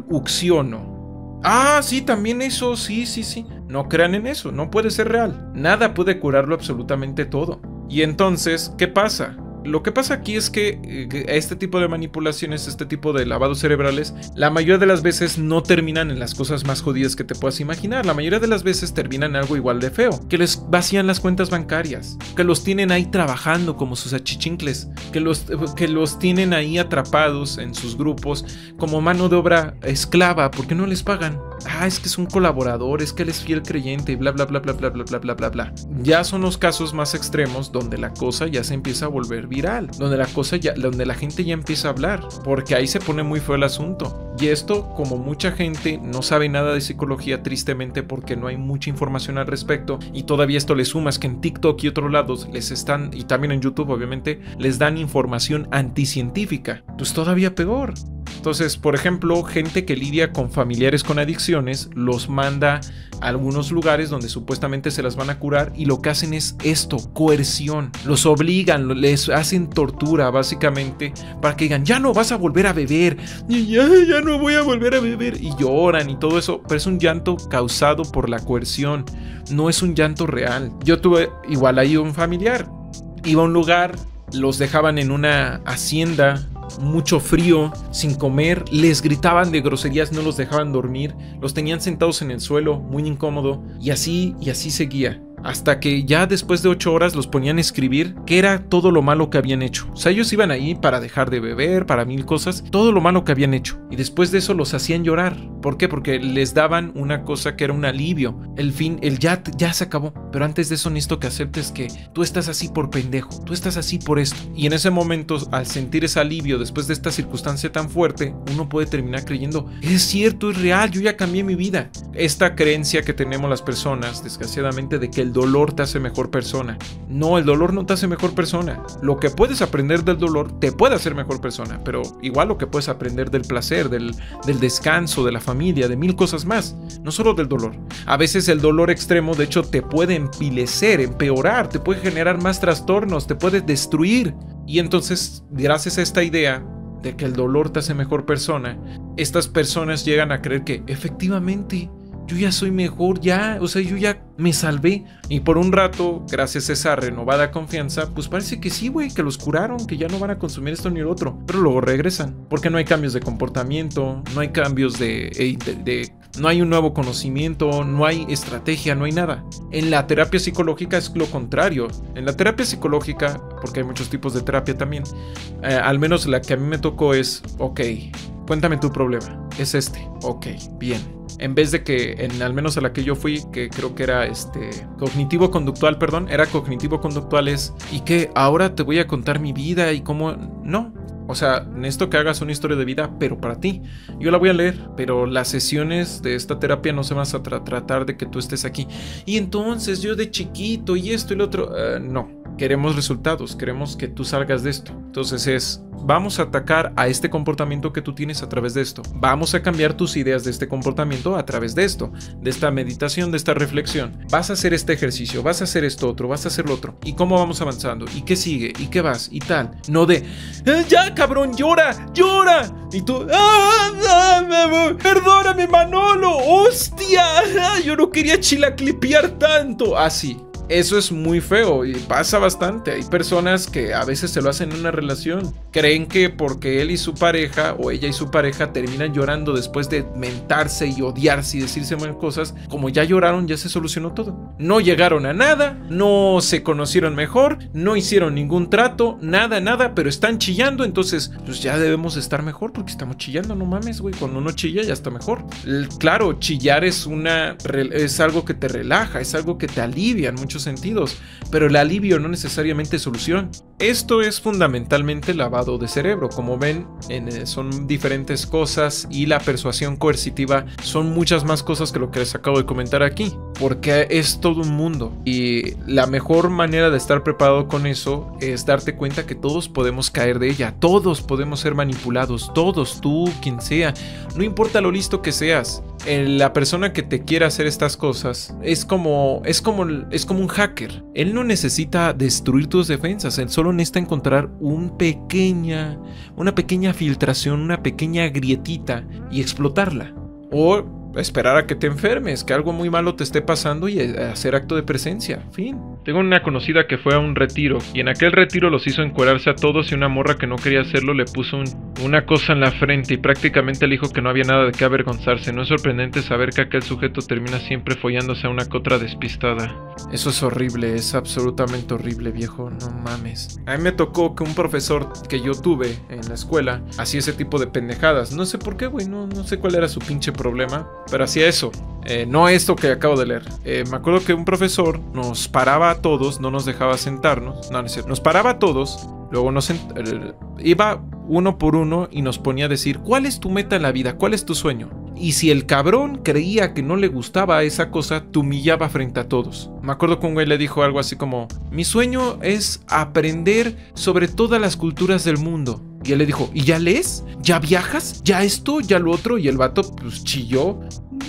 [SPEAKER 1] uxiono? Ah, sí, también eso, sí, sí, sí. No crean en eso, no puede ser real. Nada puede curarlo absolutamente todo. Y entonces, ¿qué pasa? Lo que pasa aquí es que eh, este tipo de manipulaciones, este tipo de lavados cerebrales, la mayoría de las veces no terminan en las cosas más jodidas que te puedas imaginar. La mayoría de las veces terminan en algo igual de feo, que les vacían las cuentas bancarias, que los tienen ahí trabajando como sus achichincles, que los, que los tienen ahí atrapados en sus grupos como mano de obra esclava porque no les pagan. Ah, es que es un colaborador, es que él es fiel creyente y bla bla bla bla bla bla bla bla bla bla. Ya son los casos más extremos donde la cosa ya se empieza a volver viral, donde la cosa ya, donde la gente ya empieza a hablar, porque ahí se pone muy feo el asunto. Y esto, como mucha gente no sabe nada de psicología, tristemente, porque no hay mucha información al respecto, y todavía esto le sumas que en TikTok y otros lados les están, y también en YouTube obviamente, les dan información anticientífica, pues todavía peor. Entonces, por ejemplo, gente que lidia con familiares con adicciones los manda a algunos lugares donde supuestamente se las van a curar y lo que hacen es esto, coerción. Los obligan, les hacen tortura básicamente para que digan, ya no vas a volver a beber, ya, ya no voy a volver a beber. Y lloran y todo eso, pero es un llanto causado por la coerción, no es un llanto real. Yo tuve igual ahí un familiar, iba a un lugar, los dejaban en una hacienda, mucho frío, sin comer, les gritaban de groserías, no los dejaban dormir, los tenían sentados en el suelo, muy incómodo, y así, y así seguía. Hasta que ya después de ocho horas los ponían a escribir qué era todo lo malo que habían hecho. O sea, ellos iban ahí para dejar de beber, para mil cosas, todo lo malo que habían hecho. Y después de eso los hacían llorar. ¿Por qué? Porque les daban una cosa que era un alivio. El fin, el ya, ya se acabó. Pero antes de eso necesito que aceptes que tú estás así por pendejo, tú estás así por esto. Y en ese momento, al sentir ese alivio después de esta circunstancia tan fuerte, uno puede terminar creyendo, es cierto, es real, yo ya cambié mi vida. Esta creencia que tenemos las personas, desgraciadamente, de que el dolor te hace mejor persona. No, el dolor no te hace mejor persona. Lo que puedes aprender del dolor te puede hacer mejor persona, pero igual lo que puedes aprender del placer, del, del descanso, de la familia, de mil cosas más, no solo del dolor. A veces el dolor extremo, de hecho, te puede empilecer, empeorar, te puede generar más trastornos, te puede destruir. Y entonces, gracias a esta idea de que el dolor te hace mejor persona, estas personas llegan a creer que efectivamente yo ya soy mejor, ya, o sea, yo ya me salvé. Y por un rato, gracias a esa renovada confianza, pues parece que sí, güey, que los curaron, que ya no van a consumir esto ni el otro. Pero luego regresan, porque no hay cambios de comportamiento, no hay cambios de, de, de no hay un nuevo conocimiento, no hay estrategia, no hay nada. En la terapia psicológica es lo contrario. En la terapia psicológica, porque hay muchos tipos de terapia también, eh, al menos la que a mí me tocó es, ok, cuéntame tu problema, es este, ok, bien. En vez de que, en al menos a la que yo fui, que creo que era este cognitivo-conductual, perdón, era cognitivo-conductual es, ¿y qué? Ahora te voy a contar mi vida y cómo... No. O sea, necesito que hagas una historia de vida, pero para ti. Yo la voy a leer, pero las sesiones de esta terapia no se van a tra- tratar de que tú estés aquí. Y entonces yo de chiquito y esto y lo otro... Uh, no. Queremos resultados, queremos que tú salgas de esto. Entonces es, vamos a atacar a este comportamiento que tú tienes a través de esto. Vamos a cambiar tus ideas de este comportamiento a través de esto, de esta meditación, de esta reflexión. Vas a hacer este ejercicio, vas a hacer esto otro, vas a hacer lo otro. ¿Y cómo vamos avanzando? ¿Y qué sigue? ¿Y qué vas? Y tal. No de, eh, ya cabrón, llora, llora. Y tú, ¡ah, ah, perdóname Manolo! ¡Hostia! Ah, yo no quería chilaclipear tanto. Así. Eso es muy feo y pasa bastante. Hay personas que a veces se lo hacen en una relación. Creen que porque él y su pareja o ella y su pareja terminan llorando después de mentarse y odiarse y decirse mal cosas, como ya lloraron, ya se solucionó todo. No llegaron a nada, no se conocieron mejor, no hicieron ningún trato, nada, nada, pero están chillando, entonces pues ya debemos estar mejor porque estamos chillando, no mames, güey. Cuando uno chilla ya está mejor. Claro, chillar es una es algo que te relaja, es algo que te alivia en muchos sentidos, pero el alivio no necesariamente es solución. Esto es fundamentalmente lavado de cerebro. Como ven, en, son diferentes cosas y la persuasión coercitiva son muchas más cosas que lo que les acabo de comentar aquí, porque es todo un mundo y la mejor manera de estar preparado con eso es darte cuenta que todos podemos caer de ella, todos podemos ser manipulados, todos, tú, quien sea, no importa lo listo que seas. La persona que te quiera hacer estas cosas es como, es como, es como un hacker. Él no necesita destruir tus defensas, él solo necesita encontrar un pequeña, una pequeña filtración, una pequeña grietita y explotarla. O esperar a que te enfermes, que algo muy malo te esté pasando y hacer acto de presencia. Fin. Tengo una conocida que fue a un retiro y en aquel retiro los hizo encuerarse a todos y una morra que no quería hacerlo le puso un, una cosa en la frente y prácticamente le dijo que no había nada de qué avergonzarse. No es sorprendente saber que aquel sujeto termina siempre follándose a una cotra despistada. Eso es horrible, es absolutamente horrible, viejo, no mames. A mí me tocó que un profesor que yo tuve en la escuela hacía ese tipo de pendejadas. No sé por qué, güey, no, no sé cuál era su pinche problema, pero hacía eso. Eh, no esto que acabo de leer. Eh, me acuerdo que un profesor nos paraba a todos, no nos dejaba sentarnos. No, no es cierto. Nos paraba a todos, luego nos sent- eh, iba uno por uno y nos ponía a decir, ¿cuál es tu meta en la vida? ¿Cuál es tu sueño? Y si el cabrón creía que no le gustaba esa cosa, te humillaba frente a todos. Me acuerdo que un güey le dijo algo así como, mi sueño es aprender sobre todas las culturas del mundo. Y él le dijo, ¿y ya lees? ¿Ya viajas? ¿Ya esto? ¿Ya lo otro? Y el vato pues chilló.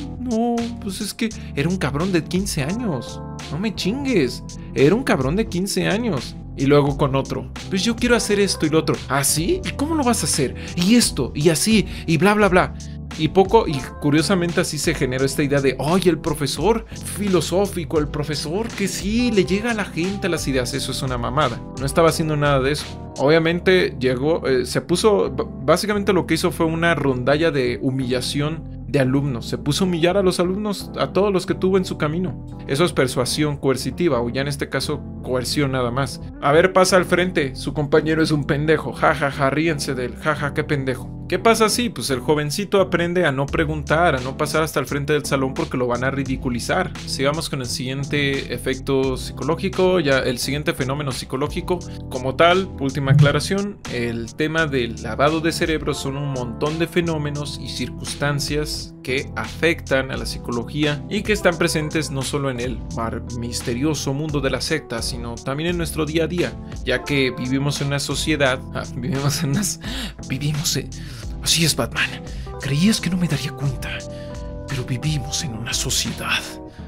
[SPEAKER 1] No, pues es que era un cabrón de quince años. No me chingues. Era un cabrón de quince años. Y luego con otro, pues yo quiero hacer esto y lo otro. ¿Ah, sí? ¿Y cómo lo vas a hacer? Y esto, y así, y bla, bla, bla. Y poco, y curiosamente así se generó esta idea de, ¡ay, el profesor filosófico, el profesor que sí, le llega a la gente las ideas! Eso es una mamada. No estaba haciendo nada de eso. Obviamente llegó, eh, se puso, básicamente lo que hizo fue una rondalla de humillación de alumnos. Se puso a humillar a los alumnos, a todos los que tuvo en su camino. Eso es persuasión coercitiva, o ya en este caso, coerción nada más. A ver, pasa al frente, su compañero es un pendejo, jajaja, ja, ja, ríense de él, jaja, ja, qué pendejo. ¿Qué pasa así? Pues el jovencito aprende a no preguntar, a no pasar hasta el frente del salón porque lo van a ridiculizar. Sigamos con el siguiente efecto psicológico, ya el siguiente fenómeno psicológico. Como tal, última aclaración, el tema del lavado de cerebro son un montón de fenómenos y circunstancias que afectan a la psicología y que están presentes no solo en el misterioso mundo de la secta, sino también en nuestro día a día, ya que vivimos en una sociedad, ah, vivimos en unas, vivimos en... Así es, Batman. Creías que no me daría cuenta, pero vivimos en una sociedad.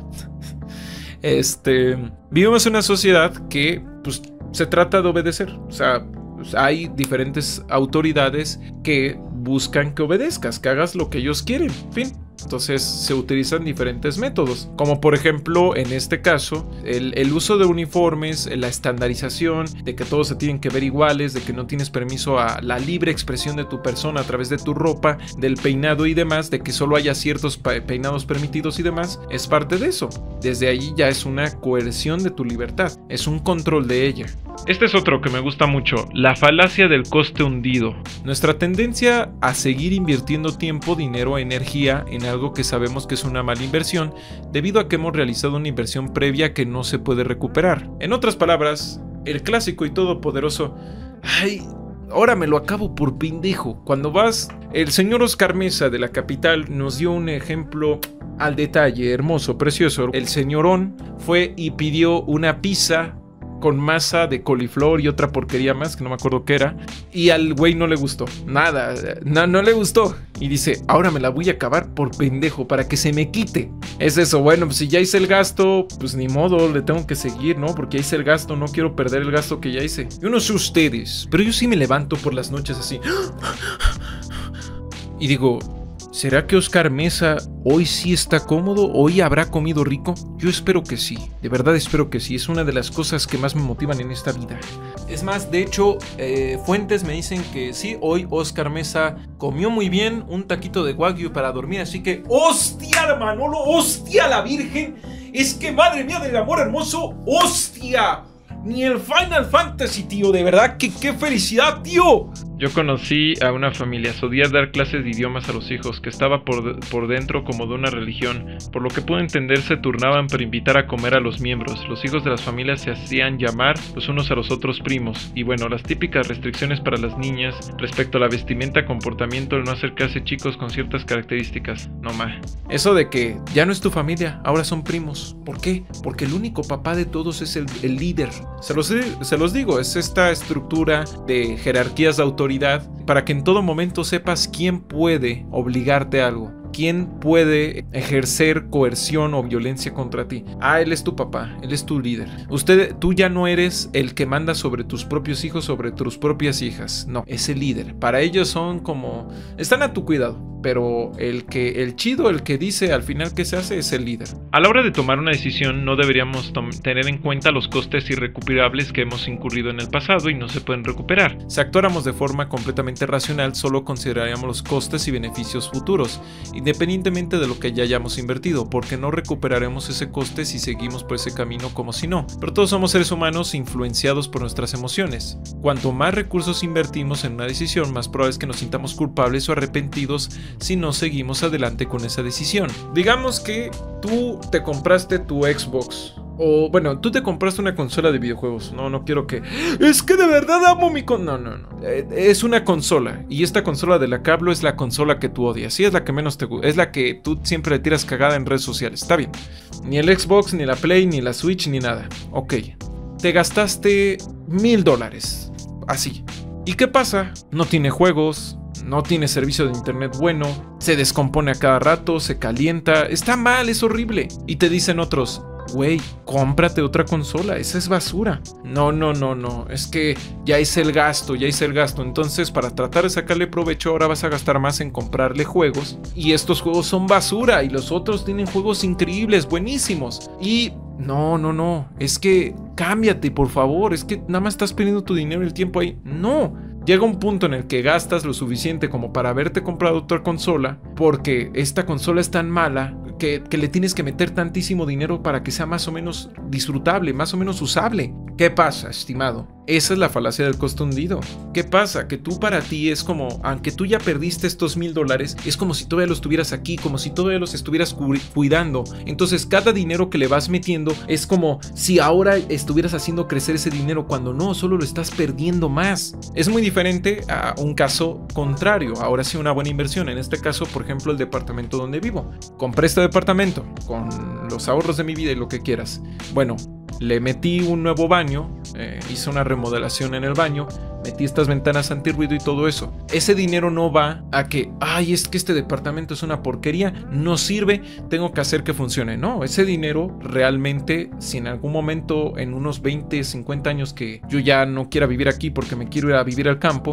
[SPEAKER 1] Este, vivimos en una sociedad que, pues, se trata de obedecer. O sea, pues, hay diferentes autoridades que buscan que obedezcas, que hagas lo que ellos quieren. Fin. Entonces se utilizan diferentes métodos, como por ejemplo en este caso el, el uso de uniformes, la estandarización, de que todos se tienen que ver iguales, de que no tienes permiso a la libre expresión de tu persona a través de tu ropa, del peinado y demás, de que solo haya ciertos peinados permitidos y demás, es parte de eso. Desde ahí ya es una coerción de tu libertad, es un control de ella. Este es otro que me gusta mucho, la falacia del coste hundido. Nuestra tendencia a seguir invirtiendo tiempo, dinero, energía en algo que sabemos que es una mala inversión, debido a que hemos realizado una inversión previa que no se puede recuperar. En otras palabras, el clásico y todopoderoso, ay, ahora me lo acabo por pendejo. Cuando vas, el señor Oscar Mesa de La Capital nos dio un ejemplo al detalle, hermoso, precioso. El señorón fue y pidió una pizza con masa de coliflor y otra porquería más, que no me acuerdo qué era, y al güey no le gustó, nada, no, no le gustó, y dice, ahora me la voy a acabar por pendejo, para que se me quite. Es eso, bueno, pues si ya hice el gasto, pues ni modo, le tengo que seguir, ¿no? Porque ya hice el gasto, no quiero perder el gasto que ya hice. Yo no sé ustedes, pero yo sí me levanto por las noches así, y digo, ¿será que Oscar Mesa hoy sí está cómodo? ¿Hoy habrá comido rico? Yo espero que sí, de verdad espero que sí. Es una de las cosas que más me motivan en esta vida. Es más, de hecho, eh, fuentes me dicen que sí, hoy Oscar Mesa comió muy bien un taquito de wagyu para dormir. Así que, ¡hostia, Manolo! ¡Hostia, la Virgen! Es que, madre mía del amor hermoso, ¡hostia! Ni el Final Fantasy, tío, de verdad, que qué felicidad, tío. Yo conocí a una familia, solía dar clases de idiomas a los hijos, que estaba por, por dentro como de una religión. Por lo que puedo entender, se turnaban para invitar a comer a los miembros. Los hijos de las familias se hacían llamar los unos a los otros primos. Y bueno, las típicas restricciones para las niñas respecto a la vestimenta, comportamiento, el no acercarse chicos con ciertas características. No más. Eso de que ya no es tu familia, ahora son primos. ¿Por qué? Porque el único papá de todos es el, el líder. Se los, se los digo, es esta estructura de jerarquías de autoridad para que en todo momento sepas quién puede obligarte a algo, quién puede ejercer coerción o violencia contra ti. Ah, él es tu papá, él es tu líder. Usted, tú ya no eres el que manda sobre tus propios hijos, sobre tus propias hijas. No, es el líder. Para ellos son como, están a tu cuidado, pero el que, el chido, el que dice al final qué se hace es el líder. A la hora de tomar una decisión no deberíamos tener en cuenta los costes irrecuperables que hemos incurrido en el pasado y no se pueden recuperar. Si actuáramos de forma completamente racional, solo consideraríamos los costes y beneficios futuros, independientemente de lo que ya hayamos invertido, porque no recuperaremos ese coste si seguimos por ese camino como si no. Pero todos somos seres humanos influenciados por nuestras emociones. Cuanto más recursos invertimos en una decisión, más probable es que nos sintamos culpables o arrepentidos si no seguimos adelante con esa decisión. Digamos que tú te compraste tu Xbox. O bueno, tú te compraste una consola de videojuegos. No, no quiero que... Es que de verdad amo mi con... No, no, no. Es una consola. Y esta consola de la que hablo es la consola que tú odias. Sí, es la que menos te gusta. Es la que tú siempre le tiras cagada en redes sociales. Está bien. Ni el Xbox, ni la Play, ni la Switch, ni nada. Ok. Te gastaste mil dólares. Así. ¿Y qué pasa? No tiene juegos. No tiene servicio de internet bueno. Se descompone a cada rato. Se calienta. Está mal, es horrible. Y te dicen otros... Güey, cómprate otra consola, esa es basura. No, no, no, no, es que ya hice el gasto, ya hice el gasto. Entonces, para tratar de sacarle provecho, ahora vas a gastar más en comprarle juegos. Y estos juegos son basura, y los otros tienen juegos increíbles, buenísimos. Y no, no, no, es que cámbiate, por favor. Es que nada más estás perdiendo tu dinero y el tiempo ahí. No. Llega un punto en el que gastas lo suficiente como para haberte comprado otra consola, porque esta consola es tan mala que, que le tienes que meter tantísimo dinero para que sea más o menos disfrutable, más o menos usable. ¿Qué pasa, estimado? Esa es la falacia del costo hundido. ¿Qué pasa? Que tú para ti es como, aunque tú ya perdiste estos mil dólares, es como si todavía los tuvieras aquí, como si todavía los estuvieras cu cuidando. Entonces cada dinero que le vas metiendo es como si ahora estuvieras haciendo crecer ese dinero, cuando no, solo lo estás perdiendo más. Es muy diferente a un caso contrario. Ahora sí, una buena inversión. En este caso, por ejemplo, el departamento donde vivo. Compré este departamento con los ahorros de mi vida y lo que quieras. Bueno, le metí un nuevo baño, eh, hice una remodelación en el baño, metí estas ventanas antirruido y todo eso. Ese dinero no va a que, ay, es que este departamento es una porquería, no sirve, tengo que hacer que funcione. No, ese dinero realmente, si en algún momento, en unos veinte, cincuenta años que yo ya no quiera vivir aquí porque me quiero ir a vivir al campo,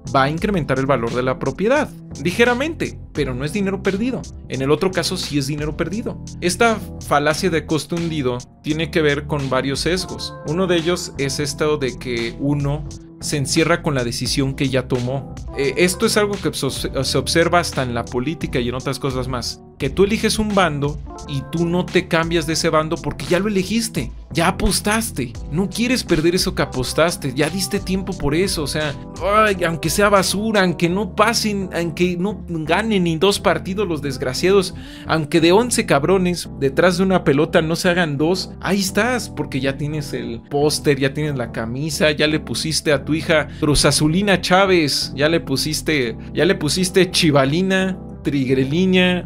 [SPEAKER 1] va a incrementar el valor de la propiedad, ligeramente, pero no es dinero perdido. En el otro caso sí es dinero perdido. Esta falacia de costo hundido tiene que ver con varios sesgos. Uno de ellos es esto de que uno se encierra con la decisión que ya tomó. Eh, esto es algo que se observa hasta en la política y en otras cosas más. Que tú eliges un bando y tú no te cambias de ese bando porque ya lo elegiste, ya apostaste, no quieres perder eso que apostaste, ya diste tiempo por eso, o sea, ay, aunque sea basura, aunque no pasen, aunque no ganen ni dos partidos los desgraciados, aunque de once cabrones detrás de una pelota no se hagan dos, ahí estás, porque ya tienes el póster, ya tienes la camisa, ya le pusiste a tu hija Cruz Azulina Chávez, ya le pusiste, ya le pusiste Chivalina, Trigueliña,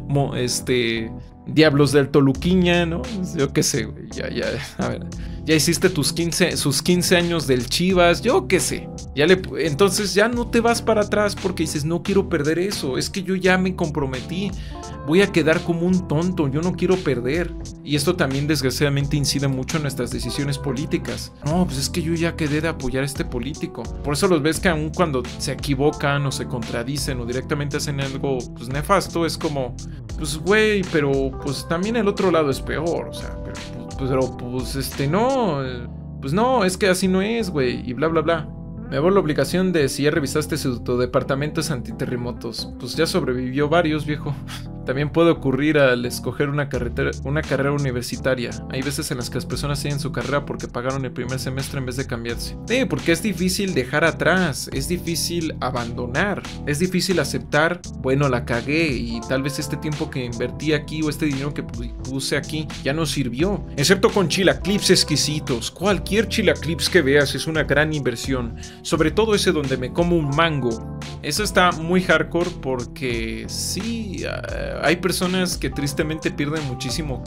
[SPEAKER 1] este, Diablos del Toluquiña, ¿no? Yo qué sé, güey, ya, ya, a ver, ya hiciste tus quince, sus quince años del Chivas, yo qué sé, ya le, entonces ya no te vas para atrás porque dices, no quiero perder eso, es que yo ya me comprometí, voy a quedar como un tonto, yo no quiero perder. Y esto también desgraciadamente incide mucho en nuestras decisiones políticas. No, pues es que yo ya quedé de apoyar a este político. Por eso los ves que aun cuando se equivocan o se contradicen o directamente hacen algo pues nefasto, es como, pues güey, pero pues también el otro lado es peor, o sea, pero pues, pero, pues este no, pues no, es que así no es, güey, y bla bla bla. Me veo la obligación de si ya revisaste su tu departamento antiterremotos. Pues ya sobrevivió varios, viejo. También puede ocurrir al escoger una, carretera, una carrera universitaria. Hay veces en las que las personas siguen su carrera porque pagaron el primer semestre en vez de cambiarse. Sí, porque es difícil dejar atrás, es difícil abandonar, es difícil aceptar, bueno, la cagué y tal vez este tiempo que invertí aquí o este dinero que puse aquí ya no sirvió. Excepto con chilaclips exquisitos. Cualquier chilaclips que veas es una gran inversión. Sobre todo ese donde me como un mango. Eso está muy hardcore porque sí, uh, hay personas que tristemente pierden muchísimo,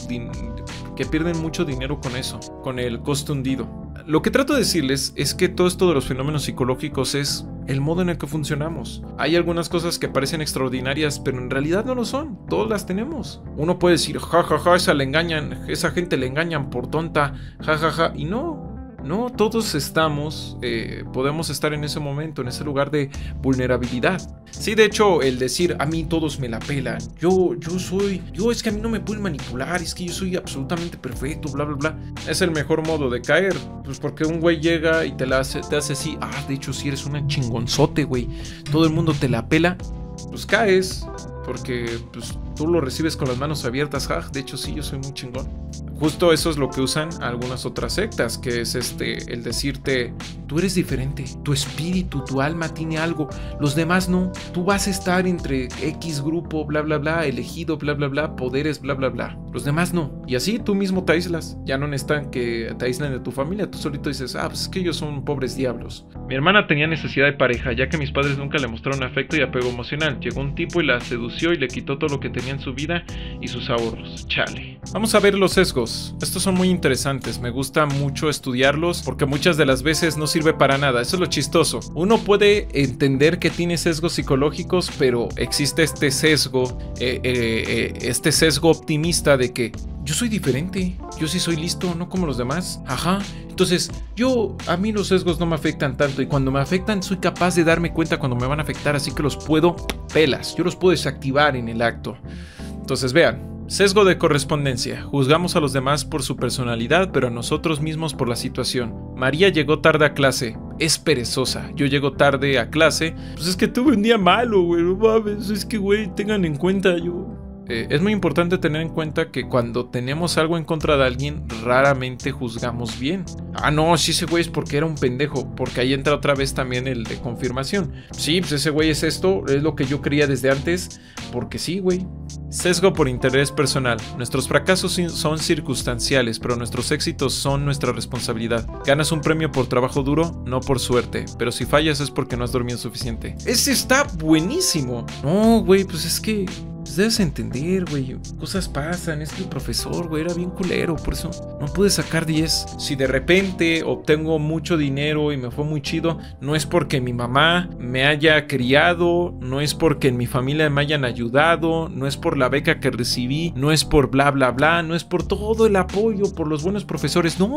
[SPEAKER 1] que pierden mucho dinero con eso, con el costo hundido. Lo que trato de decirles es que todo esto de los fenómenos psicológicos es el modo en el que funcionamos. Hay algunas cosas que parecen extraordinarias, pero en realidad no lo son. Todos las tenemos. Uno puede decir, ja, ja, ja, esa le engañan, esa gente le engañan por tonta, ja, ja, ja, y no. No, todos estamos, eh, podemos estar en ese momento, en ese lugar de vulnerabilidad. Sí, de hecho, el decir, a mí todos me la pelan, yo, yo soy, yo es que a mí no me pueden manipular, es que yo soy absolutamente perfecto, bla, bla, bla. Es el mejor modo de caer, pues porque un güey llega y te la hace, te hace así, ah, de hecho, si eres una chingonzote, güey, todo el mundo te la pela, pues caes, porque pues tú lo recibes con las manos abiertas, ja, de hecho, sí, yo soy muy chingón. Justo eso es lo que usan algunas otras sectas, que es este, el decirte, tú eres diferente, tu espíritu, tu alma tiene algo, los demás no, tú vas a estar entre X grupo, bla bla bla, elegido, bla bla bla, poderes, bla bla bla, los demás no, y así tú mismo te aíslas, ya no necesitan que te aíslen de tu familia, tú solito dices, ah, pues es que ellos son pobres diablos. Mi hermana tenía necesidad de pareja, ya que mis padres nunca le mostraron afecto y apego emocional, llegó un tipo y la sedució y le quitó todo lo que tenía en su vida y sus ahorros, chale. Vamos a ver los sesgos. Estos son muy interesantes, me gusta mucho estudiarlos porque muchas de las veces no sirve para nada, eso es lo chistoso. Uno puede entender que tiene sesgos psicológicos, pero existe este sesgo, eh, eh, eh, este sesgo optimista de que yo soy diferente, yo sí soy listo, no como los demás, ajá. Entonces, yo, a mí los sesgos no me afectan tanto y cuando me afectan soy capaz de darme cuenta cuando me van a afectar, así que los puedo, pelas, yo los puedo desactivar en el acto. Entonces, vean. Sesgo de correspondencia. Juzgamos a los demás por su personalidad, pero a nosotros mismos por la situación. María llegó tarde a clase. Es perezosa. Yo llego tarde a clase. Pues es que tuve un día malo, güey. No mames. Es que, güey, tengan en cuenta yo... Eh, es muy importante tener en cuenta que cuando tenemos algo en contra de alguien, raramente juzgamos bien. Ah, no, sí, ese güey es porque era un pendejo, porque ahí entra otra vez también el de confirmación. Sí, pues ese güey es esto, es lo que yo creía desde antes, porque sí, güey. Sesgo por interés personal. Nuestros fracasos son circunstanciales, pero nuestros éxitos son nuestra responsabilidad. Ganas un premio por trabajo duro, no por suerte, pero si fallas es porque no has dormido suficiente. Ese está buenísimo. No, güey, pues es que... Pues debes entender, güey, cosas pasan, es que el profesor, güey, era bien culero, por eso no pude sacar diez. Si de repente obtengo mucho dinero y me fue muy chido, no es porque mi mamá me haya criado, no es porque en mi familia me hayan ayudado, no es por la beca que recibí, no es por bla bla bla, no es por todo el apoyo, por los buenos profesores, no,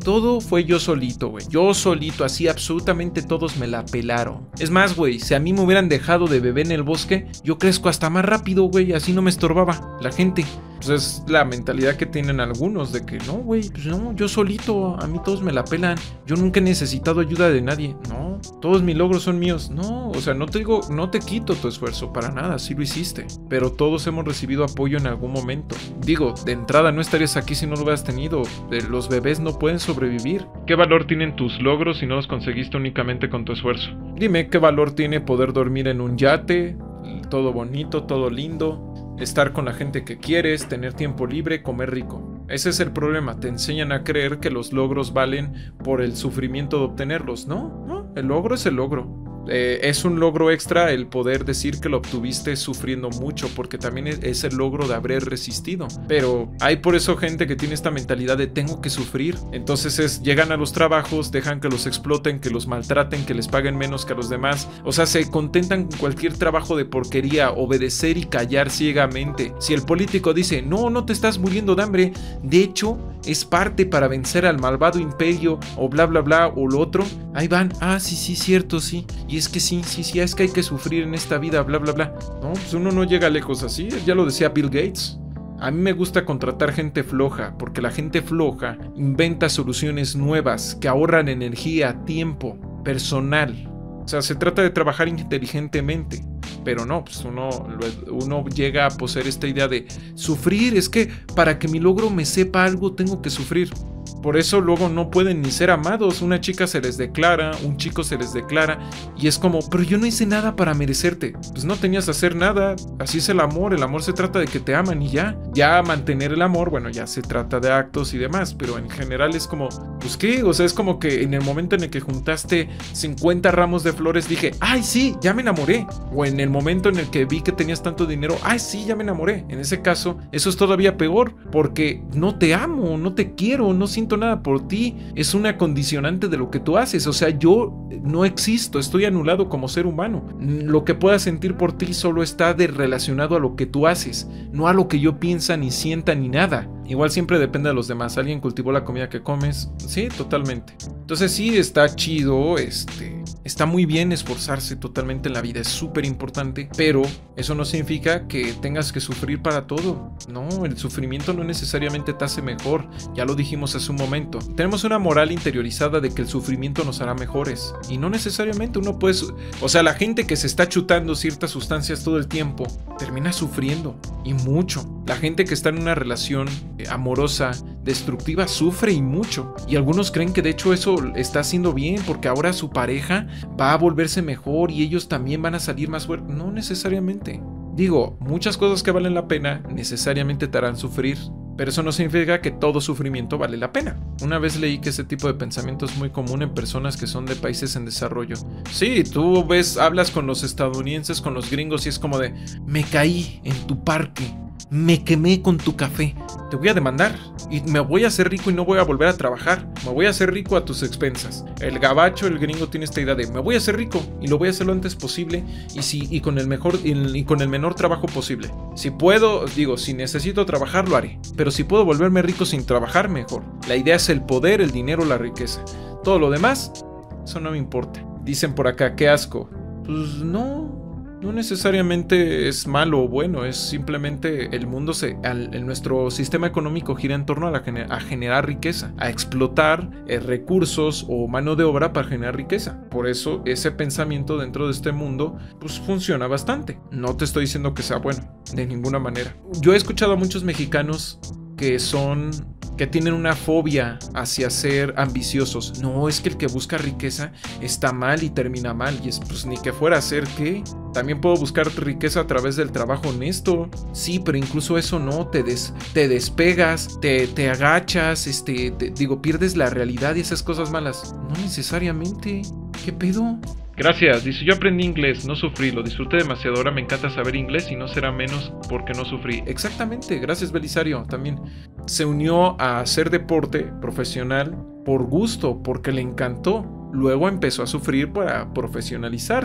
[SPEAKER 1] todo fue yo solito, güey. Yo solito, así absolutamente todos me la pelaron. Es más, güey, si a mí me hubieran dejado de bebé en el bosque, yo crezco hasta más rápido, güey, así no me estorbaba la gente. Pues es la mentalidad que tienen algunos de que no, güey, pues no, yo solito, a mí todos me la pelan. Yo nunca he necesitado ayuda de nadie. No, todos mis logros son míos. No, o sea, no te digo, no te quito tu esfuerzo para nada, sí lo hiciste. Pero todos hemos recibido apoyo en algún momento. Digo, de entrada no estarías aquí si no lo hubieras tenido. Los bebés no pueden sobrevivir. ¿Qué valor tienen tus logros si no los conseguiste únicamente con tu esfuerzo? Dime, ¿qué valor tiene poder dormir en un yate? Todo bonito, todo lindo. Estar con la gente que quieres, tener tiempo libre, comer rico. Ese es el problema, te enseñan a creer que los logros valen por el sufrimiento de obtenerlos. No, no, el logro es el logro. Eh, es un logro extra el poder decir que lo obtuviste sufriendo mucho, porque también es, es el logro de haber resistido. Pero hay por eso gente que tiene esta mentalidad de tengo que sufrir. Entonces es, llegan a los trabajos, dejan que los exploten, que los maltraten, que les paguen menos que a los demás. O sea, se contentan con cualquier trabajo de porquería, obedecer y callar ciegamente. Si el político dice, no, no te estás muriendo de hambre, de hecho, es parte para vencer al malvado imperio, o bla bla bla, o lo otro, ahí van, ah, sí, sí, cierto, sí. Y es que sí, sí, sí, es que hay que sufrir en esta vida, bla, bla, bla. No, pues uno no llega lejos así, ya lo decía Bill Gates. A mí me gusta contratar gente floja, porque la gente floja inventa soluciones nuevas que ahorran energía, tiempo, personal. O sea, se trata de trabajar inteligentemente. Pero no, pues uno, uno llega a poseer esta idea de sufrir. Es que para que mi logro me sepa algo tengo que sufrir. Por eso luego no pueden ni ser amados. Una chica se les declara, un chico se les declara y es como, pero yo no hice nada para merecerte. Pues no tenías que hacer nada. Así es el amor. El amor se trata de que te aman y ya. Ya mantener el amor, bueno, ya se trata de actos y demás. Pero en general es como, pues qué, o sea, es como que en el momento en el que juntaste cincuenta ramos de flores dije, ay sí, ya me enamoré. O en el momento en el que vi que tenías tanto dinero, ay sí, ya me enamoré. En ese caso, eso es todavía peor, porque no te amo, no te quiero, no siento nada por ti. Es una condicionante de lo que tú haces. O sea, yo no existo, estoy anulado como ser humano. Lo que pueda sentir por ti solo está de relacionado a lo que tú haces, no a lo que yo piensa, ni sienta, ni nada. Igual siempre depende de los demás. ¿Alguien cultivó la comida que comes? Sí, totalmente. Entonces sí, está chido, este, está muy bien esforzarse totalmente en la vida, es súper importante, pero eso no significa que tengas que sufrir para todo. No, el sufrimiento no necesariamente te hace mejor, ya lo dijimos hace un momento. Tenemos una moral interiorizada de que el sufrimiento nos hará mejores, y no necesariamente uno puede... O sea, la gente que se está chutando ciertas sustancias todo el tiempo, termina sufriendo, y mucho. La gente que está en una relación amorosa, destructiva, sufre y mucho. Y algunos creen que de hecho eso está haciendo bien porque ahora su pareja va a volverse mejor y ellos también van a salir más fuertes. No necesariamente. Digo, muchas cosas que valen la pena necesariamente te harán sufrir, pero eso no significa que todo sufrimiento vale la pena. Una vez leí que ese tipo de pensamiento es muy común en personas que son de países en desarrollo. Sí, tú ves, hablas con los estadounidenses, con los gringos y es como de, me caí en tu parque, me quemé con tu café, te voy a demandar y me voy a hacer rico y no voy a volver a trabajar, me voy a hacer rico a tus expensas. El gabacho, el gringo tiene esta idea de me voy a hacer rico y lo voy a hacer lo antes posible y, si, y, con, el mejor, y, y con el menor trabajo posible. Si puedo, digo, si necesito trabajar lo haré, pero si puedo volverme rico sin trabajar, mejor. La idea es el poder, el dinero, la riqueza. Todo lo demás, eso no me importa. Dicen por acá, qué asco. Pues no... No necesariamente es malo o bueno, es simplemente el mundo, se, al, el, nuestro sistema económico gira en torno a, la, a generar riqueza, a explotar eh, recursos o mano de obra para generar riqueza. Por eso ese pensamiento dentro de este mundo pues funciona bastante. No te estoy diciendo que sea bueno, de ninguna manera. Yo he escuchado a muchos mexicanos que son... que tienen una fobia hacia ser ambiciosos. No, es que el que busca riqueza está mal y termina mal. Y es pues ni que fuera a ser que... También puedo buscar riqueza a través del trabajo honesto. Sí, pero incluso eso no, te, des, te despegas, te, te agachas, este, te, digo, pierdes la realidad y esas cosas malas. No necesariamente. ¿Qué pedo? Gracias, dice, yo aprendí inglés, no sufrí, lo disfruté demasiado, ahora me encanta saber inglés y no será menos porque no sufrí. Exactamente, gracias Belisario, también se unió a hacer deporte profesional por gusto, porque le encantó, luego empezó a sufrir para profesionalizarse.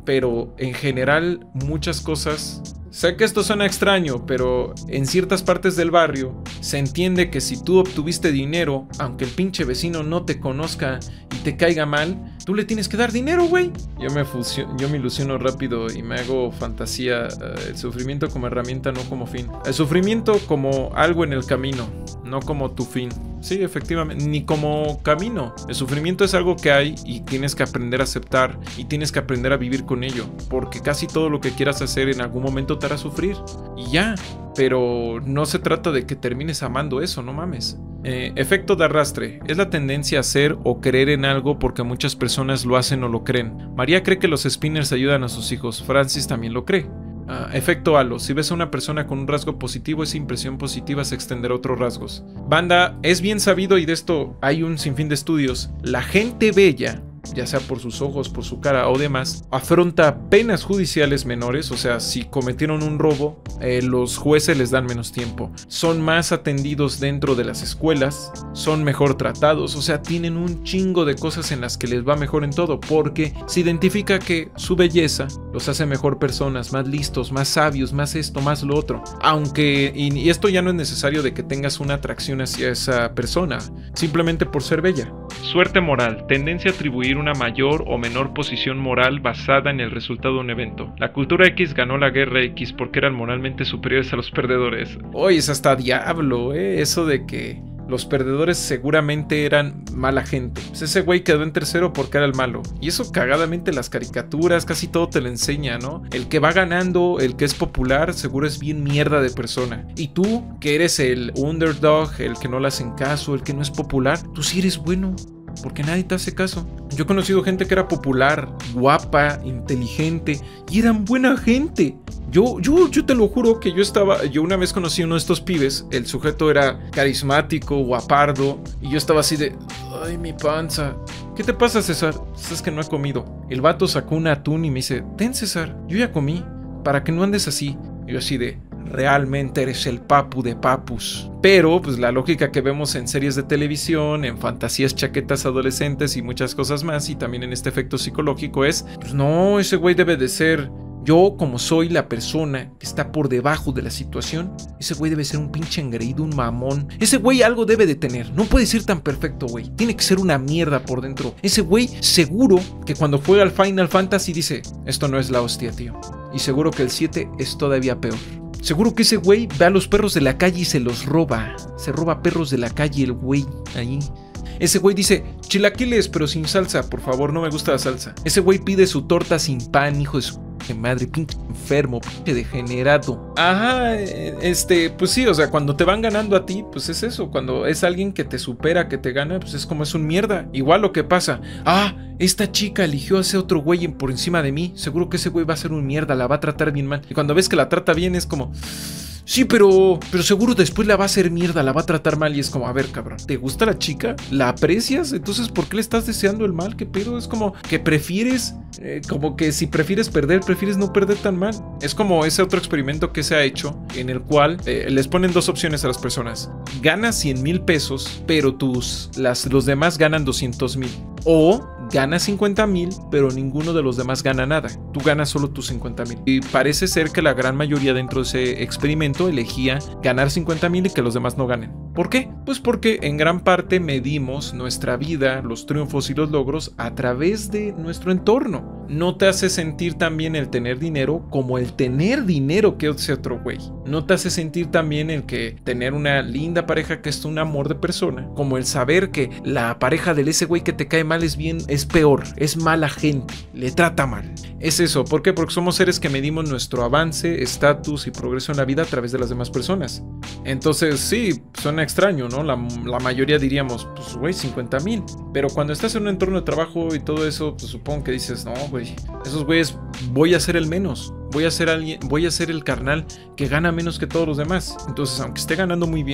[SPEAKER 1] pero en general muchas cosas... Sé que esto suena extraño, pero en ciertas partes del barrio se entiende que si tú obtuviste dinero, aunque el pinche vecino no te conozca y te caiga mal, tú le tienes que dar dinero, güey. Yo me fusiono, yo me ilusiono rápido y me hago fantasía. Uh, el sufrimiento como herramienta, no como fin. El sufrimiento como algo en el camino, no como tu fin. Sí, efectivamente, ni como camino. El sufrimiento es algo que hay y tienes que aprender a aceptar y tienes que aprender a vivir con ello, porque casi todo lo que quieras hacer en algún momento te hará sufrir y ya, pero no se trata de que termines amando eso, no mames. Eh, efecto de arrastre es la tendencia a hacer o creer en algo porque muchas personas lo hacen o lo creen. María cree que los spinners ayudan a sus hijos, Francis también lo cree. Uh, efecto halo, si ves a una persona con un rasgo positivo, esa impresión positiva se extenderá a otros rasgos. Banda, es bien sabido y de esto hay un sinfín de estudios, la gente bella, ya sea por sus ojos, por su cara o demás, afronta penas judiciales menores, o sea, si cometieron un robo, eh, los jueces les dan menos tiempo, son más atendidos dentro de las escuelas, son mejor tratados, o sea, tienen un chingo de cosas en las que les va mejor en todo, porque se identifica que su belleza los hace mejor personas, más listos, más sabios, más esto, más lo otro, aunque, y, y esto ya no es necesario de que tengas una atracción hacia esa persona, simplemente por ser bella. Suerte moral, tendencia a atribuir una mayor o menor posición moral basada en el resultado de un evento. La cultura X ganó la guerra X porque eran moralmente superiores a los perdedores. Oye, es hasta diablo, eh, eso de que los perdedores seguramente eran mala gente. Pues ese güey quedó en tercero porque era el malo. Y eso cagadamente las caricaturas, casi todo te lo enseña, ¿no? El que va ganando, el que es popular, seguro es bien mierda de persona. Y tú, que eres el underdog, el que no le hacen caso, el que no es popular, tú sí eres bueno, porque nadie te hace caso. Yo he conocido gente que era popular, guapa, inteligente y eran buena gente. Yo, yo, yo te lo juro que yo estaba, yo una vez conocí a uno de estos pibes, el sujeto era carismático, guapardo, y yo estaba así de, ay, mi panza. ¿Qué te pasa, César? Es que no he comido. El vato sacó un atún y me dice, ten, César, yo ya comí, para que no andes así. Y yo así de, realmente eres el papu de papus. Pero pues la lógica que vemos en series de televisión, en fantasías chaquetas adolescentes y muchas cosas más, y también en este efecto psicológico es, pues no, ese güey debe de ser, yo como soy la persona que está por debajo de la situación, ese güey debe ser un pinche engreído, un mamón. Ese güey algo debe de tener, no puede ser tan perfecto, güey, tiene que ser una mierda por dentro. Ese güey seguro que cuando juega al Final Fantasy dice, esto no es la hostia, tío. Y seguro que el siete es todavía peor. Seguro que ese güey ve a los perros de la calle y se los roba. Se roba perros de la calle el güey ahí. Ese güey dice, chilaquiles pero sin salsa, por favor, no me gusta la salsa. Ese güey pide su torta sin pan, hijo de su madre, pinche enfermo, pinche degenerado. Ajá, este, pues sí, o sea, cuando te van ganando a ti, pues es eso. Cuando es alguien que te supera, que te gana, pues es como es un mierda. Igual lo que pasa, ah, esta chica eligió a ese otro güey por encima de mí. Seguro que ese güey va a ser un mierda, la va a tratar bien mal. Y cuando ves que la trata bien es como, sí, pero, pero seguro después la va a hacer mierda, la va a tratar mal. Y es como, a ver, cabrón, ¿te gusta la chica? ¿La aprecias? Entonces, ¿por qué le estás deseando el mal? ¿Qué pedo? Es como que prefieres, eh, como que si prefieres perder, prefieres no perder tan mal. Es como ese otro experimento que se ha hecho, en el cual eh, les ponen dos opciones a las personas. Ganas cien mil pesos, pero tus, las, los demás ganan doscientos mil. O ganas cincuenta mil, pero ninguno de los demás gana nada. Tú ganas solo tus cincuenta mil. Y parece ser que la gran mayoría dentro de ese experimento elegía ganar cincuenta mil y que los demás no ganen. ¿Por qué? Pues porque en gran parte medimos nuestra vida, los triunfos y los logros a través de nuestro entorno. No te hace sentir también el tener dinero como el tener dinero que ese otro güey. No te hace sentir también el que tener una linda pareja que es un amor de persona, como el saber que la pareja del ese güey que te cae mal es bien, es peor, es mala gente, le trata mal. Es eso, ¿por qué? Porque somos seres que medimos nuestro avance, estatus y progreso en la vida a través de las demás personas. Entonces sí, suena extraño, ¿no? La, la mayoría diríamos, pues güey, cincuenta mil. Pero cuando estás en un entorno de trabajo y todo eso, pues supongo que dices, no, güey, esos güeyes voy a ser el menos. Voy a ser alguien, voy a ser el carnal que gana menos que todos los demás. Entonces, aunque esté ganando muy bien, voy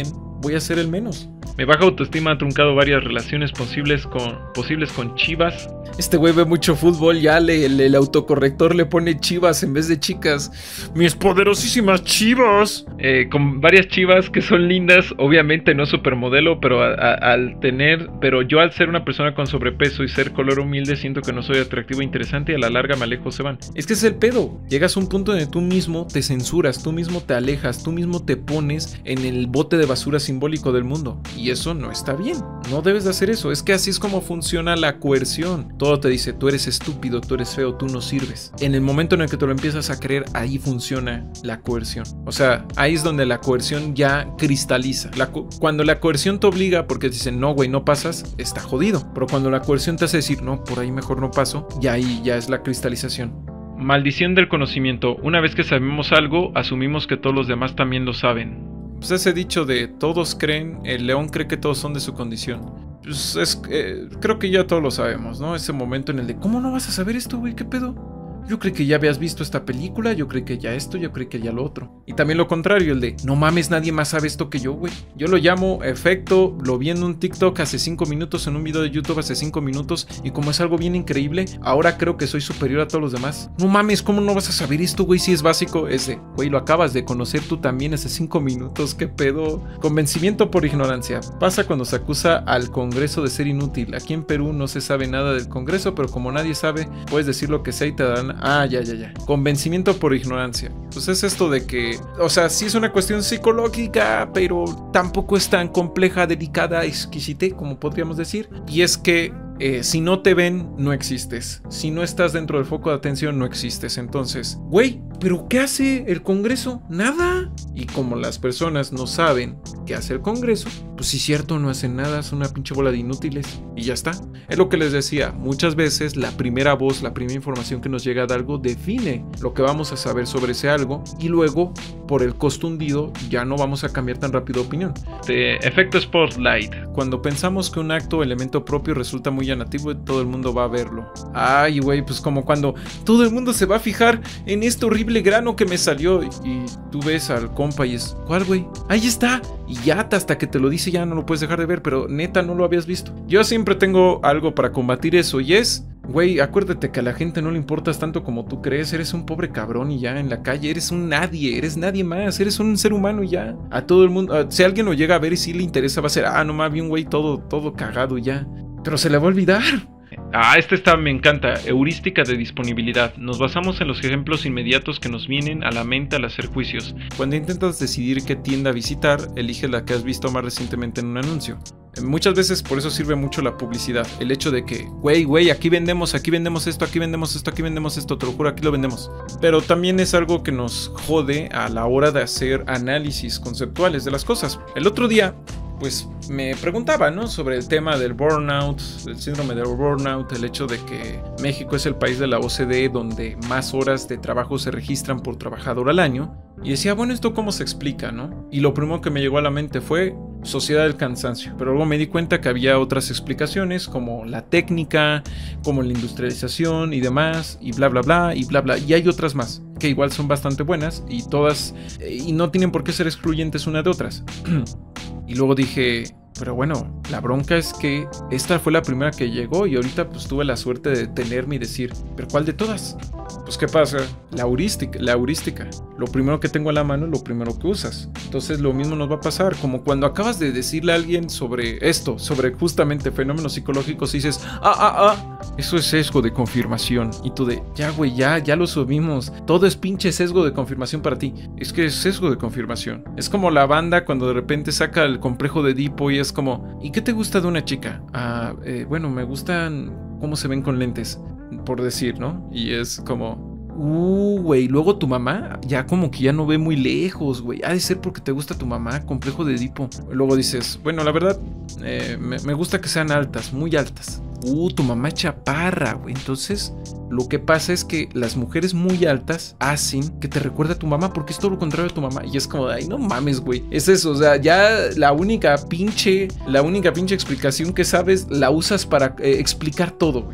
[SPEAKER 1] voy a ser el menos.
[SPEAKER 3] Mi baja autoestima ha truncado varias relaciones posibles con, posibles con chivas.
[SPEAKER 1] Este güey ve mucho fútbol, ya le, el, el autocorrector le pone chivas en vez de chicas. Mis poderosísimas chivas.
[SPEAKER 3] Eh, con varias chivas que son lindas, obviamente no supermodelo, pero a, a, al tener, pero yo al ser una persona con sobrepeso y ser color humilde siento que no soy atractivo e interesante y a la larga me alejo, se van.
[SPEAKER 1] Es que es el pedo. Llegas a un punto donde tú mismo te censuras, tú mismo te alejas, tú mismo te pones en el bote de basura simbólico del mundo. Y eso no está bien. No debes de hacer eso. Es que así es como funciona la coerción. Todo te dice, tú eres estúpido, tú eres feo, tú no sirves. En el momento en el que te lo empiezas a creer, ahí funciona la coerción. O sea, ahí es donde la coerción ya cristaliza. La co- cuando la coerción te obliga, porque te dicen, no, güey, no pasas, está jodido. Pero cuando la coerción te hace decir, no, por ahí mejor no paso, ya ahí ya es la cristalización.
[SPEAKER 3] Maldición del conocimiento. Una vez que sabemos algo, asumimos que todos los demás también lo saben.
[SPEAKER 1] Pues ese dicho de todos creen, el león cree que todos son de su condición. Pues es, eh, creo que ya todos lo sabemos, ¿no? Ese momento en el de, ¿cómo no vas a saber esto, güey? ¿Qué pedo? Yo creí que ya habías visto esta película, yo creí que ya esto, yo creí que ya lo otro. Y también lo contrario, el de, no mames, nadie más sabe esto que yo, güey. Yo lo llamo efecto, lo vi en un TikTok hace cinco minutos, en un video de YouTube hace cinco minutos, y como es algo bien increíble, ahora creo que soy superior a todos los demás. No mames, ¿cómo no vas a saber esto, güey? Si es básico, es de, güey, lo acabas de conocer tú también hace cinco minutos, ¿qué pedo? Convencimiento por ignorancia. Pasa cuando se acusa al Congreso de ser inútil. Aquí en Perú no se sabe nada del Congreso, pero como nadie sabe, puedes decir lo que sea y te dan... Ah, ya, ya, ya. Convencimiento por ignorancia. Pues es esto de que, o sea, sí es una cuestión psicológica, pero tampoco es tan compleja, delicada, exquisite, como podríamos decir. Y es que eh, si no te ven, no existes. Si no estás dentro del foco de atención, no existes. Entonces, güey, ¿pero qué hace el Congreso? Nada. Y como las personas no saben qué hace el Congreso, pues sí, cierto, no hacen nada, son una pinche bola de inútiles. Y ya está. Es lo que les decía, muchas veces la primera voz, la primera información que nos llega de algo define lo que vamos a saber sobre ese algo, y luego, por el costo hundido, ya no vamos a cambiar tan rápido de opinión.
[SPEAKER 3] De efecto Spotlight.
[SPEAKER 1] Cuando pensamos que un acto o elemento propio resulta muy llamativo, todo el mundo va a verlo. Ay, güey, pues como cuando todo el mundo se va a fijar en este horrible grano que me salió, y tú ves al compa y es, ¿cuál, güey? Ahí está. Y ya hasta que te lo dice ya no lo puedes dejar de ver, pero neta no lo habías visto. Yo siempre tengo algo para combatir eso, y es, güey, acuérdate que a la gente no le importas tanto como tú crees. Eres un pobre cabrón y ya en la calle eres un nadie, eres nadie más, eres un ser humano y ya. A todo el mundo, a, si alguien lo llega a ver y si le interesa, va a ser, ah, no más, vi un güey todo, todo cagado y ya. Pero se le va a olvidar.
[SPEAKER 3] Ah, este está, me encanta. Heurística de disponibilidad. Nos basamos en los ejemplos inmediatos que nos vienen a la mente al hacer juicios.
[SPEAKER 1] Cuando intentas decidir qué tienda visitar, elige la que has visto más recientemente en un anuncio. Muchas veces por eso sirve mucho la publicidad. El hecho de que, güey, güey, aquí vendemos, aquí vendemos esto, aquí vendemos esto, aquí vendemos esto, te lo juro, aquí lo vendemos. Pero también es algo que nos jode a la hora de hacer análisis conceptuales de las cosas. El otro día, pues me preguntaba, ¿no? Sobre el tema del burnout, el síndrome del burnout, el hecho de que México es el país de la O C D E donde más horas de trabajo se registran por trabajador al año. Y decía, bueno, ¿esto cómo se explica, no? Y lo primero que me llegó a la mente fue sociedad del cansancio. Pero luego me di cuenta que había otras explicaciones, como la técnica, como la industrialización y demás, y bla, bla, bla, y bla, bla. Y hay otras más, que igual son bastante buenas, y todas, y no tienen por qué ser excluyentes una de otras. Y luego dije, pero bueno, la bronca es que esta fue la primera que llegó y ahorita pues tuve la suerte de detenerme y decir, ¿pero cuál de todas? Pues ¿qué pasa? La heurística, la heurística. Lo primero que tengo a la mano es lo primero que usas. Entonces lo mismo nos va a pasar, como cuando acabas de decirle a alguien sobre esto, sobre justamente fenómenos psicológicos y dices, ah, ah, ah, eso es sesgo de confirmación. Y tú de, ya güey, ya, ya lo subimos. Todo es pinche sesgo de confirmación para ti. Es que es sesgo de confirmación. Es como la banda cuando de repente saca el complejo de Edipo y es como, ¿y qué te gusta de una chica? Ah, eh, bueno, me gustan cómo se ven con lentes, por decir, ¿no? Y es como, uh, güey, luego tu mamá ya como que ya no ve muy lejos, güey. Ha de ser porque te gusta tu mamá, complejo de Edipo. Luego dices, bueno, la verdad, eh, me, me gusta que sean altas, muy altas. Uh, tu mamá es chaparra, güey. Entonces, lo que pasa es que las mujeres muy altas hacen que te recuerde a tu mamá porque es todo lo contrario a tu mamá. Y es como, ay, no mames, güey. Es eso, o sea, ya la única pinche, la única pinche explicación que sabes la usas para eh, explicar todo, güey.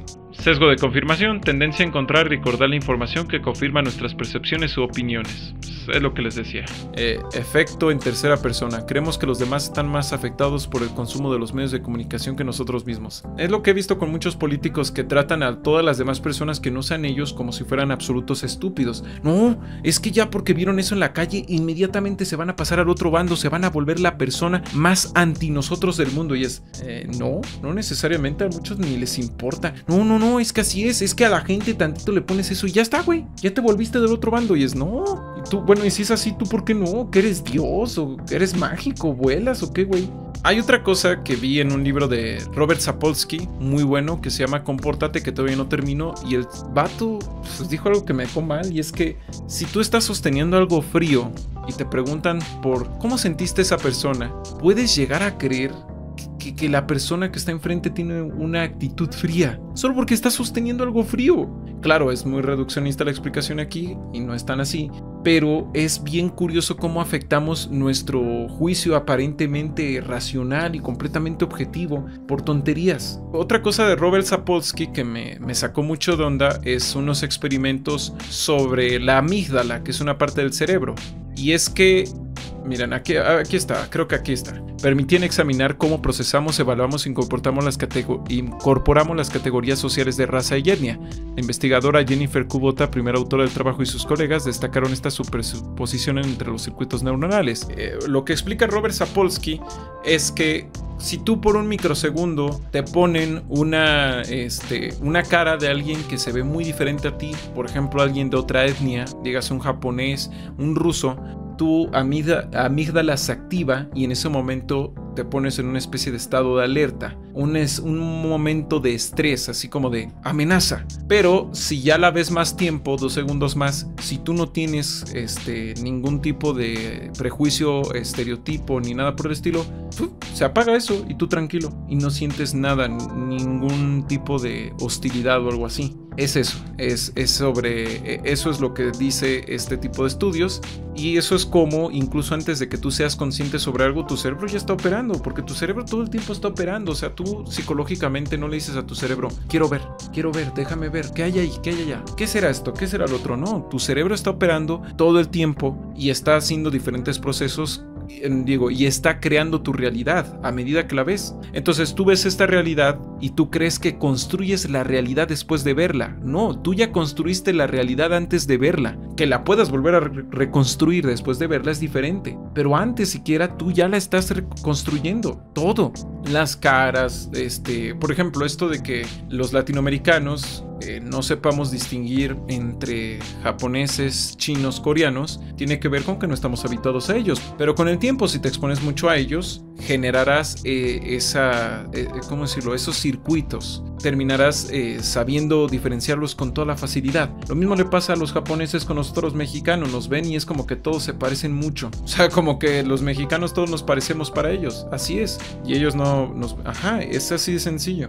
[SPEAKER 3] Sesgo de confirmación, tendencia a encontrar y recordar la información que confirma nuestras percepciones u opiniones. Pues es lo que les decía.
[SPEAKER 1] Eh, efecto en tercera persona. Creemos que los demás están más afectados por el consumo de los medios de comunicación que nosotros mismos. Es lo que he visto con muchos políticos que tratan a todas las demás personas que no sean ellos como si fueran absolutos estúpidos. No, es que ya porque vieron eso en la calle, inmediatamente se van a pasar al otro bando, se van a volver la persona más anti nosotros del mundo. Y es, eh, no, no necesariamente, a muchos ni les importa. No, no, no. No, es que así es, es que a la gente tantito le pones eso y ya está, güey, ya te volviste del otro bando. Y es, no, y tú, bueno, y si es así, ¿tú por qué no? ¿Que eres Dios? ¿O que eres mágico? ¿Vuelas? ¿O qué, güey? Hay otra cosa que vi en un libro de Robert Sapolsky, muy bueno, que se llama Compórtate, que todavía no termino, y el vato pues, dijo algo que me dejó mal, y es que si tú estás sosteniendo algo frío y te preguntan por cómo sentiste esa persona, puedes llegar a creer Que, que la persona que está enfrente tiene una actitud fría, solo porque está sosteniendo algo frío. Claro, es muy reduccionista la explicación aquí y no es tan así, pero es bien curioso cómo afectamos nuestro juicio aparentemente racional y completamente objetivo por tonterías. Otra cosa de Robert Sapolsky que me, me sacó mucho de onda es unos experimentos sobre la amígdala, que es una parte del cerebro, y es que miren, aquí, aquí está, creo que aquí está. Permitían examinar cómo procesamos, evaluamos e incorporamos las, incorporamos las categorías sociales de raza y etnia. La investigadora Jennifer Kubota, primera autora del trabajo, y sus colegas destacaron esta superposición entre los circuitos neuronales. Eh, lo que explica Robert Sapolsky es que si tú por un microsegundo te ponen una, este, una cara de alguien que se ve muy diferente a ti, por ejemplo alguien de otra etnia, dígase un japonés, un ruso, tu amígdala se activa y en ese momento te pones en una especie de estado de alerta, un, es, un momento de estrés, así como de amenaza. Pero si ya la ves más tiempo, dos segundos más, si tú no tienes este, ningún tipo de prejuicio, estereotipo ni nada por el estilo, se apaga eso y tú tranquilo y no sientes nada, ningún tipo de hostilidad o algo así. Es eso, es, es sobre, eso es lo que dice este tipo de estudios, y eso es como incluso antes de que tú seas consciente sobre algo, tu cerebro ya está operando, porque tu cerebro todo el tiempo está operando. O sea, tú psicológicamente no le dices a tu cerebro, quiero ver, quiero ver, déjame ver, ¿qué hay ahí? ¿Qué hay allá? ¿Qué será esto? ¿Qué será lo otro? No, tu cerebro está operando todo el tiempo y está haciendo diferentes procesos, digo, y está creando tu realidad a medida que la ves. Entonces tú ves esta realidad y tú crees que construyes la realidad después de verla. No, tú ya construiste la realidad antes de verla. Que la puedas volver a re- reconstruir después de verla es diferente, pero antes siquiera tú ya la estás reconstruyendo todo. Las caras, este, por ejemplo, esto de que los latinoamericanos eh, no sepamos distinguir entre japoneses, chinos, coreanos, tiene que ver con que no estamos habituados a ellos. Pero con el tiempo, si te expones mucho a ellos, generarás eh, esa, eh, ¿cómo decirlo? Esos circuitos. Terminarás eh, sabiendo diferenciarlos con toda la facilidad. Lo mismo le pasa a los japoneses con nosotros mexicanos. Nos ven y es como que todos se parecen mucho. O sea, como que los mexicanos todos nos parecemos para ellos. Así es. Y ellos no nos... Ajá, es así de sencillo.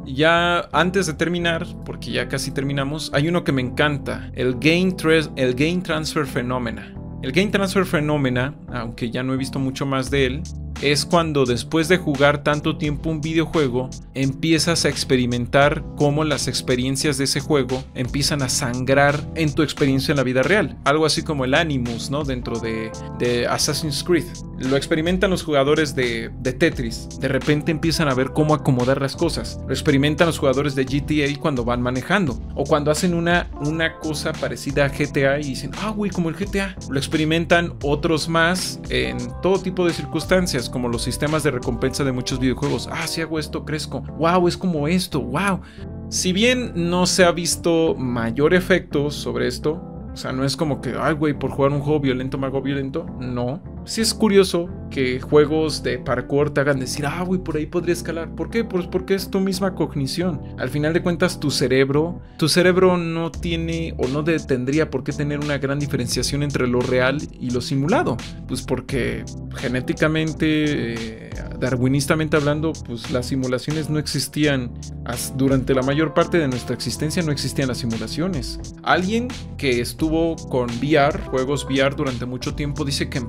[SPEAKER 1] Ya antes de terminar, porque ya casi terminamos, hay uno que me encanta, el Gain, el Gain Transfer Phenomena. El Gain Transfer Phenomena, aunque ya no he visto mucho más de él, es cuando después de jugar tanto tiempo un videojuego, empiezas a experimentar cómo las experiencias de ese juego empiezan a sangrar en tu experiencia en la vida real. Algo así como el Animus, ¿no? Dentro de, de Assassin's Creed. Lo experimentan los jugadores de, de Tetris. De repente empiezan a ver cómo acomodar las cosas. Lo experimentan los jugadores de G T A cuando van manejando. O cuando hacen una, una cosa parecida a G T A y dicen, ah, güey, como el G T A. Lo experimentan otros más en todo tipo de circunstancias, como los sistemas de recompensa de muchos videojuegos. Ah, si hago esto, crezco. Wow, es como esto, wow. Si bien no se ha visto mayor efecto sobre esto, o sea, no es como que, ay, güey, por jugar un juego violento me hago violento. No. Sí es curioso que juegos de parkour te hagan decir, ah, güey, por ahí podría escalar. ¿Por qué? Pues porque es tu misma cognición. Al final de cuentas, tu cerebro, tu cerebro no tiene o no de, tendría por qué tener una gran diferenciación entre lo real y lo simulado. Pues porque genéticamente, eh, darwinistamente hablando, pues las simulaciones no existían. Durante la mayor parte de nuestra existencia no existían las simulaciones. Alguien que estuvo con V R, juegos V R durante mucho tiempo, dice que empezó a ver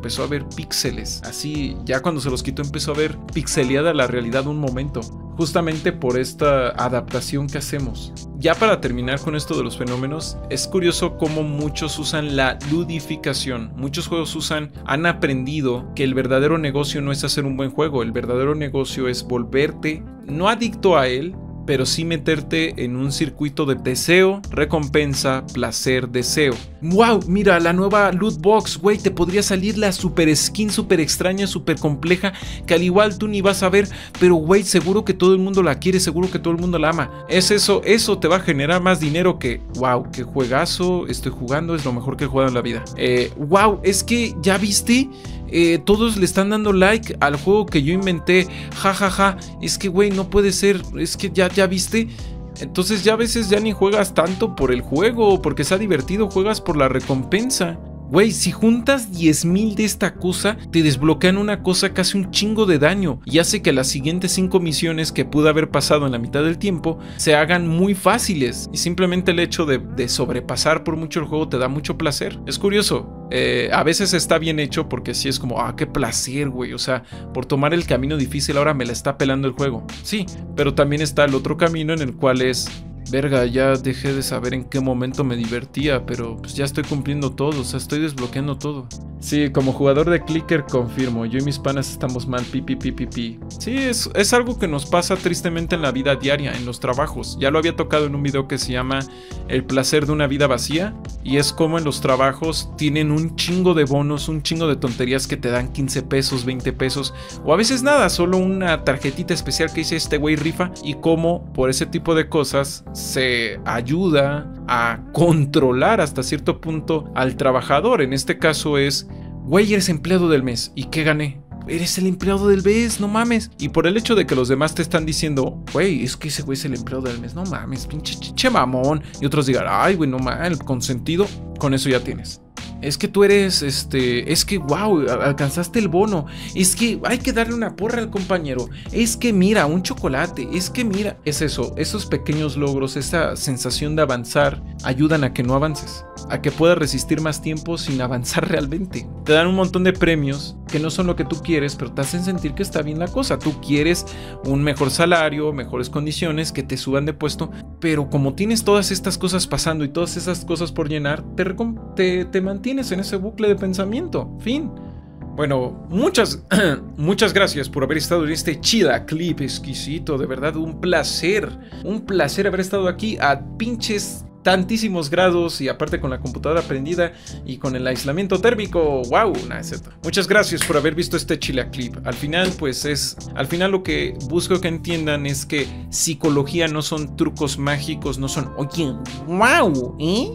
[SPEAKER 1] ver píxeles. Así, ya cuando se los quitó empezó a ver pixeleada la realidad un momento. Justamente por esta adaptación que hacemos. Ya para terminar con esto de los fenómenos, es curioso cómo muchos usan la ludificación. Muchos juegos usan, han aprendido que el verdadero negocio no es hacer un buen juego. El verdadero negocio es volverte, no adicto a él, pero sí meterte en un circuito de deseo, recompensa, placer, deseo. ¡Wow! Mira, la nueva loot box, güey, te podría salir la super skin, super extraña, super compleja, que al igual tú ni vas a ver, pero güey, seguro que todo el mundo la quiere, seguro que todo el mundo la ama. Es eso, eso te va a generar más dinero que, wow, qué juegazo, estoy jugando, es lo mejor que he jugado en la vida. Eh, wow, es que, ¿ya viste? Eh, todos le están dando like al juego que yo inventé, jajaja, ja, ja. Es que güey, no puede ser, es que ya, ya viste. Entonces ya a veces ya ni juegas tanto por el juego, porque sea divertido, juegas por la recompensa. Güey, si juntas diez mil de esta cosa, te desbloquean una cosa que hace un chingo de daño y hace que las siguientes cinco misiones que pude haber pasado en la mitad del tiempo se hagan muy fáciles. Y simplemente el hecho de, de sobrepasar por mucho el juego te da mucho placer. Es curioso. Eh, a veces está bien hecho porque sí es como, ah, qué placer, güey. O sea, por tomar el camino difícil ahora me la está pelando el juego. Sí, pero también está el otro camino en el cual es... Verga, ya dejé de saber en qué momento me divertía, pero pues ya estoy cumpliendo todo, o sea, estoy desbloqueando todo. Sí, como jugador de Clicker confirmo, yo y mis panas estamos mal, pi, pi, pi, pi, pi. Sí, es, es algo que nos pasa tristemente en la vida diaria, en los trabajos. Ya lo había tocado en un video que se llama El placer de una vida vacía, y es como en los trabajos tienen un chingo de bonos, un chingo de tonterías que te dan quince pesos, veinte pesos, o a veces nada, solo una tarjetita especial que dice este güey rifa, y como por ese tipo de cosas se ayuda a controlar hasta cierto punto al trabajador. En este caso es, güey, eres empleado del mes. ¿Y qué gané? Eres el empleado del mes, no mames. Y por el hecho de que los demás te están diciendo, güey, es que ese güey es el empleado del mes, no mames, pinche chiche mamón. Y otros digan, ay, güey, no mames, consentido. Con eso ya tienes. Es que tú eres, este, es que, wow, alcanzaste el bono. Es que hay que darle una porra al compañero. Es que mira, un chocolate. Es que mira, es eso, esos pequeños logros, esa sensación de avanzar, ayudan a que no avances, a que puedas resistir más tiempo sin avanzar realmente. Te dan un montón de premios que no son lo que tú quieres, pero te hacen sentir que está bien la cosa. Tú quieres un mejor salario, mejores condiciones, que te suban de puesto, pero como tienes todas estas cosas pasando y todas esas cosas por llenar, te, te, te mantienes en ese bucle de pensamiento. Fin. Bueno, muchas, muchas gracias por haber estado en este chida clip exquisito. De verdad, un placer. Un placer haber estado aquí a pinches tantísimos grados y aparte con la computadora prendida y con el aislamiento térmico. Wow, nah, es cierto. Muchas gracias por haber visto este chila clip. Al final, pues es, al final lo que busco que entiendan es que psicología no son trucos mágicos, no son, oye, wow, ¿eh?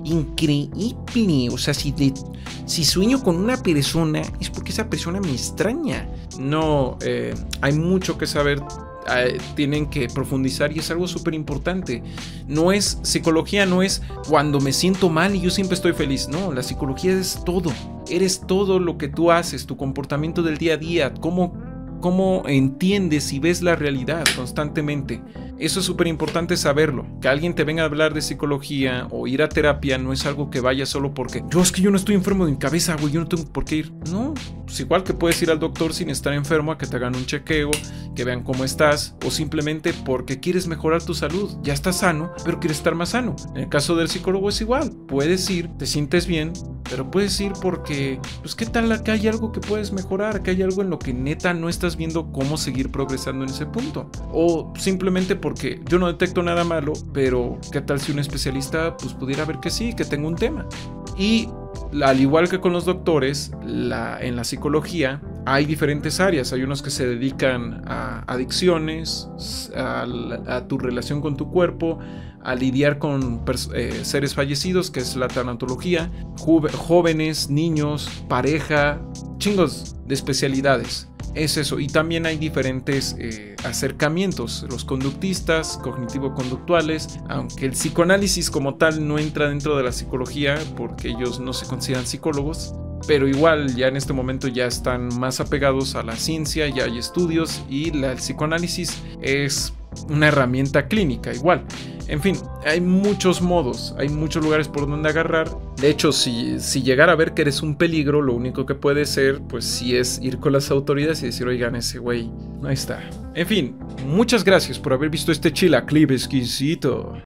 [SPEAKER 1] Increíble. O sea, si, de, si sueño con una persona es porque esa persona me extraña. No, eh, hay mucho que saber. Eh, tienen que profundizar y es algo súper importante. No es, psicología no es cuando me siento mal y yo siempre estoy feliz. No, la psicología es todo. Eres todo lo que tú haces, tu comportamiento del día a día, cómo, cómo entiendes y ves la realidad constantemente. Eso es súper importante saberlo. Que alguien te venga a hablar de psicología o ir a terapia no es algo que vaya solo porque yo es que yo no estoy enfermo de mi cabeza, güey, yo no tengo por qué ir. No, pues igual que puedes ir al doctor sin estar enfermo a que te hagan un chequeo, que vean cómo estás, o simplemente porque quieres mejorar tu salud. Ya estás sano, pero quieres estar más sano. En el caso del psicólogo es igual. Puedes ir, te sientes bien, pero puedes ir porque, pues qué tal que hay algo que puedes mejorar, que hay algo en lo que neta no estás viendo cómo seguir progresando en ese punto. O simplemente por porque yo no detecto nada malo, pero ¿qué tal si un especialista pues pudiera ver que sí, que tengo un tema? Y al igual que con los doctores, la, en la psicología hay diferentes áreas. Hay unos que se dedican a adicciones, a, a tu relación con tu cuerpo, a lidiar con eh, seres fallecidos, que es la tanatología, jóvenes, niños, pareja, chingos de especialidades. Es eso, y también hay diferentes eh, acercamientos, los conductistas, cognitivo-conductuales, aunque el psicoanálisis como tal no entra dentro de la psicología porque ellos no se consideran psicólogos, pero igual ya en este momento ya están más apegados a la ciencia, ya hay estudios y la, el psicoanálisis es una herramienta clínica igual. En fin, hay muchos modos, hay muchos lugares por donde agarrar De hecho, si, si llegara a ver que eres un peligro, lo único que puede ser, pues sí es ir con las autoridades y decir, oigan, ese güey, ahí está. En fin, muchas gracias por haber visto este chilaclip exquisito.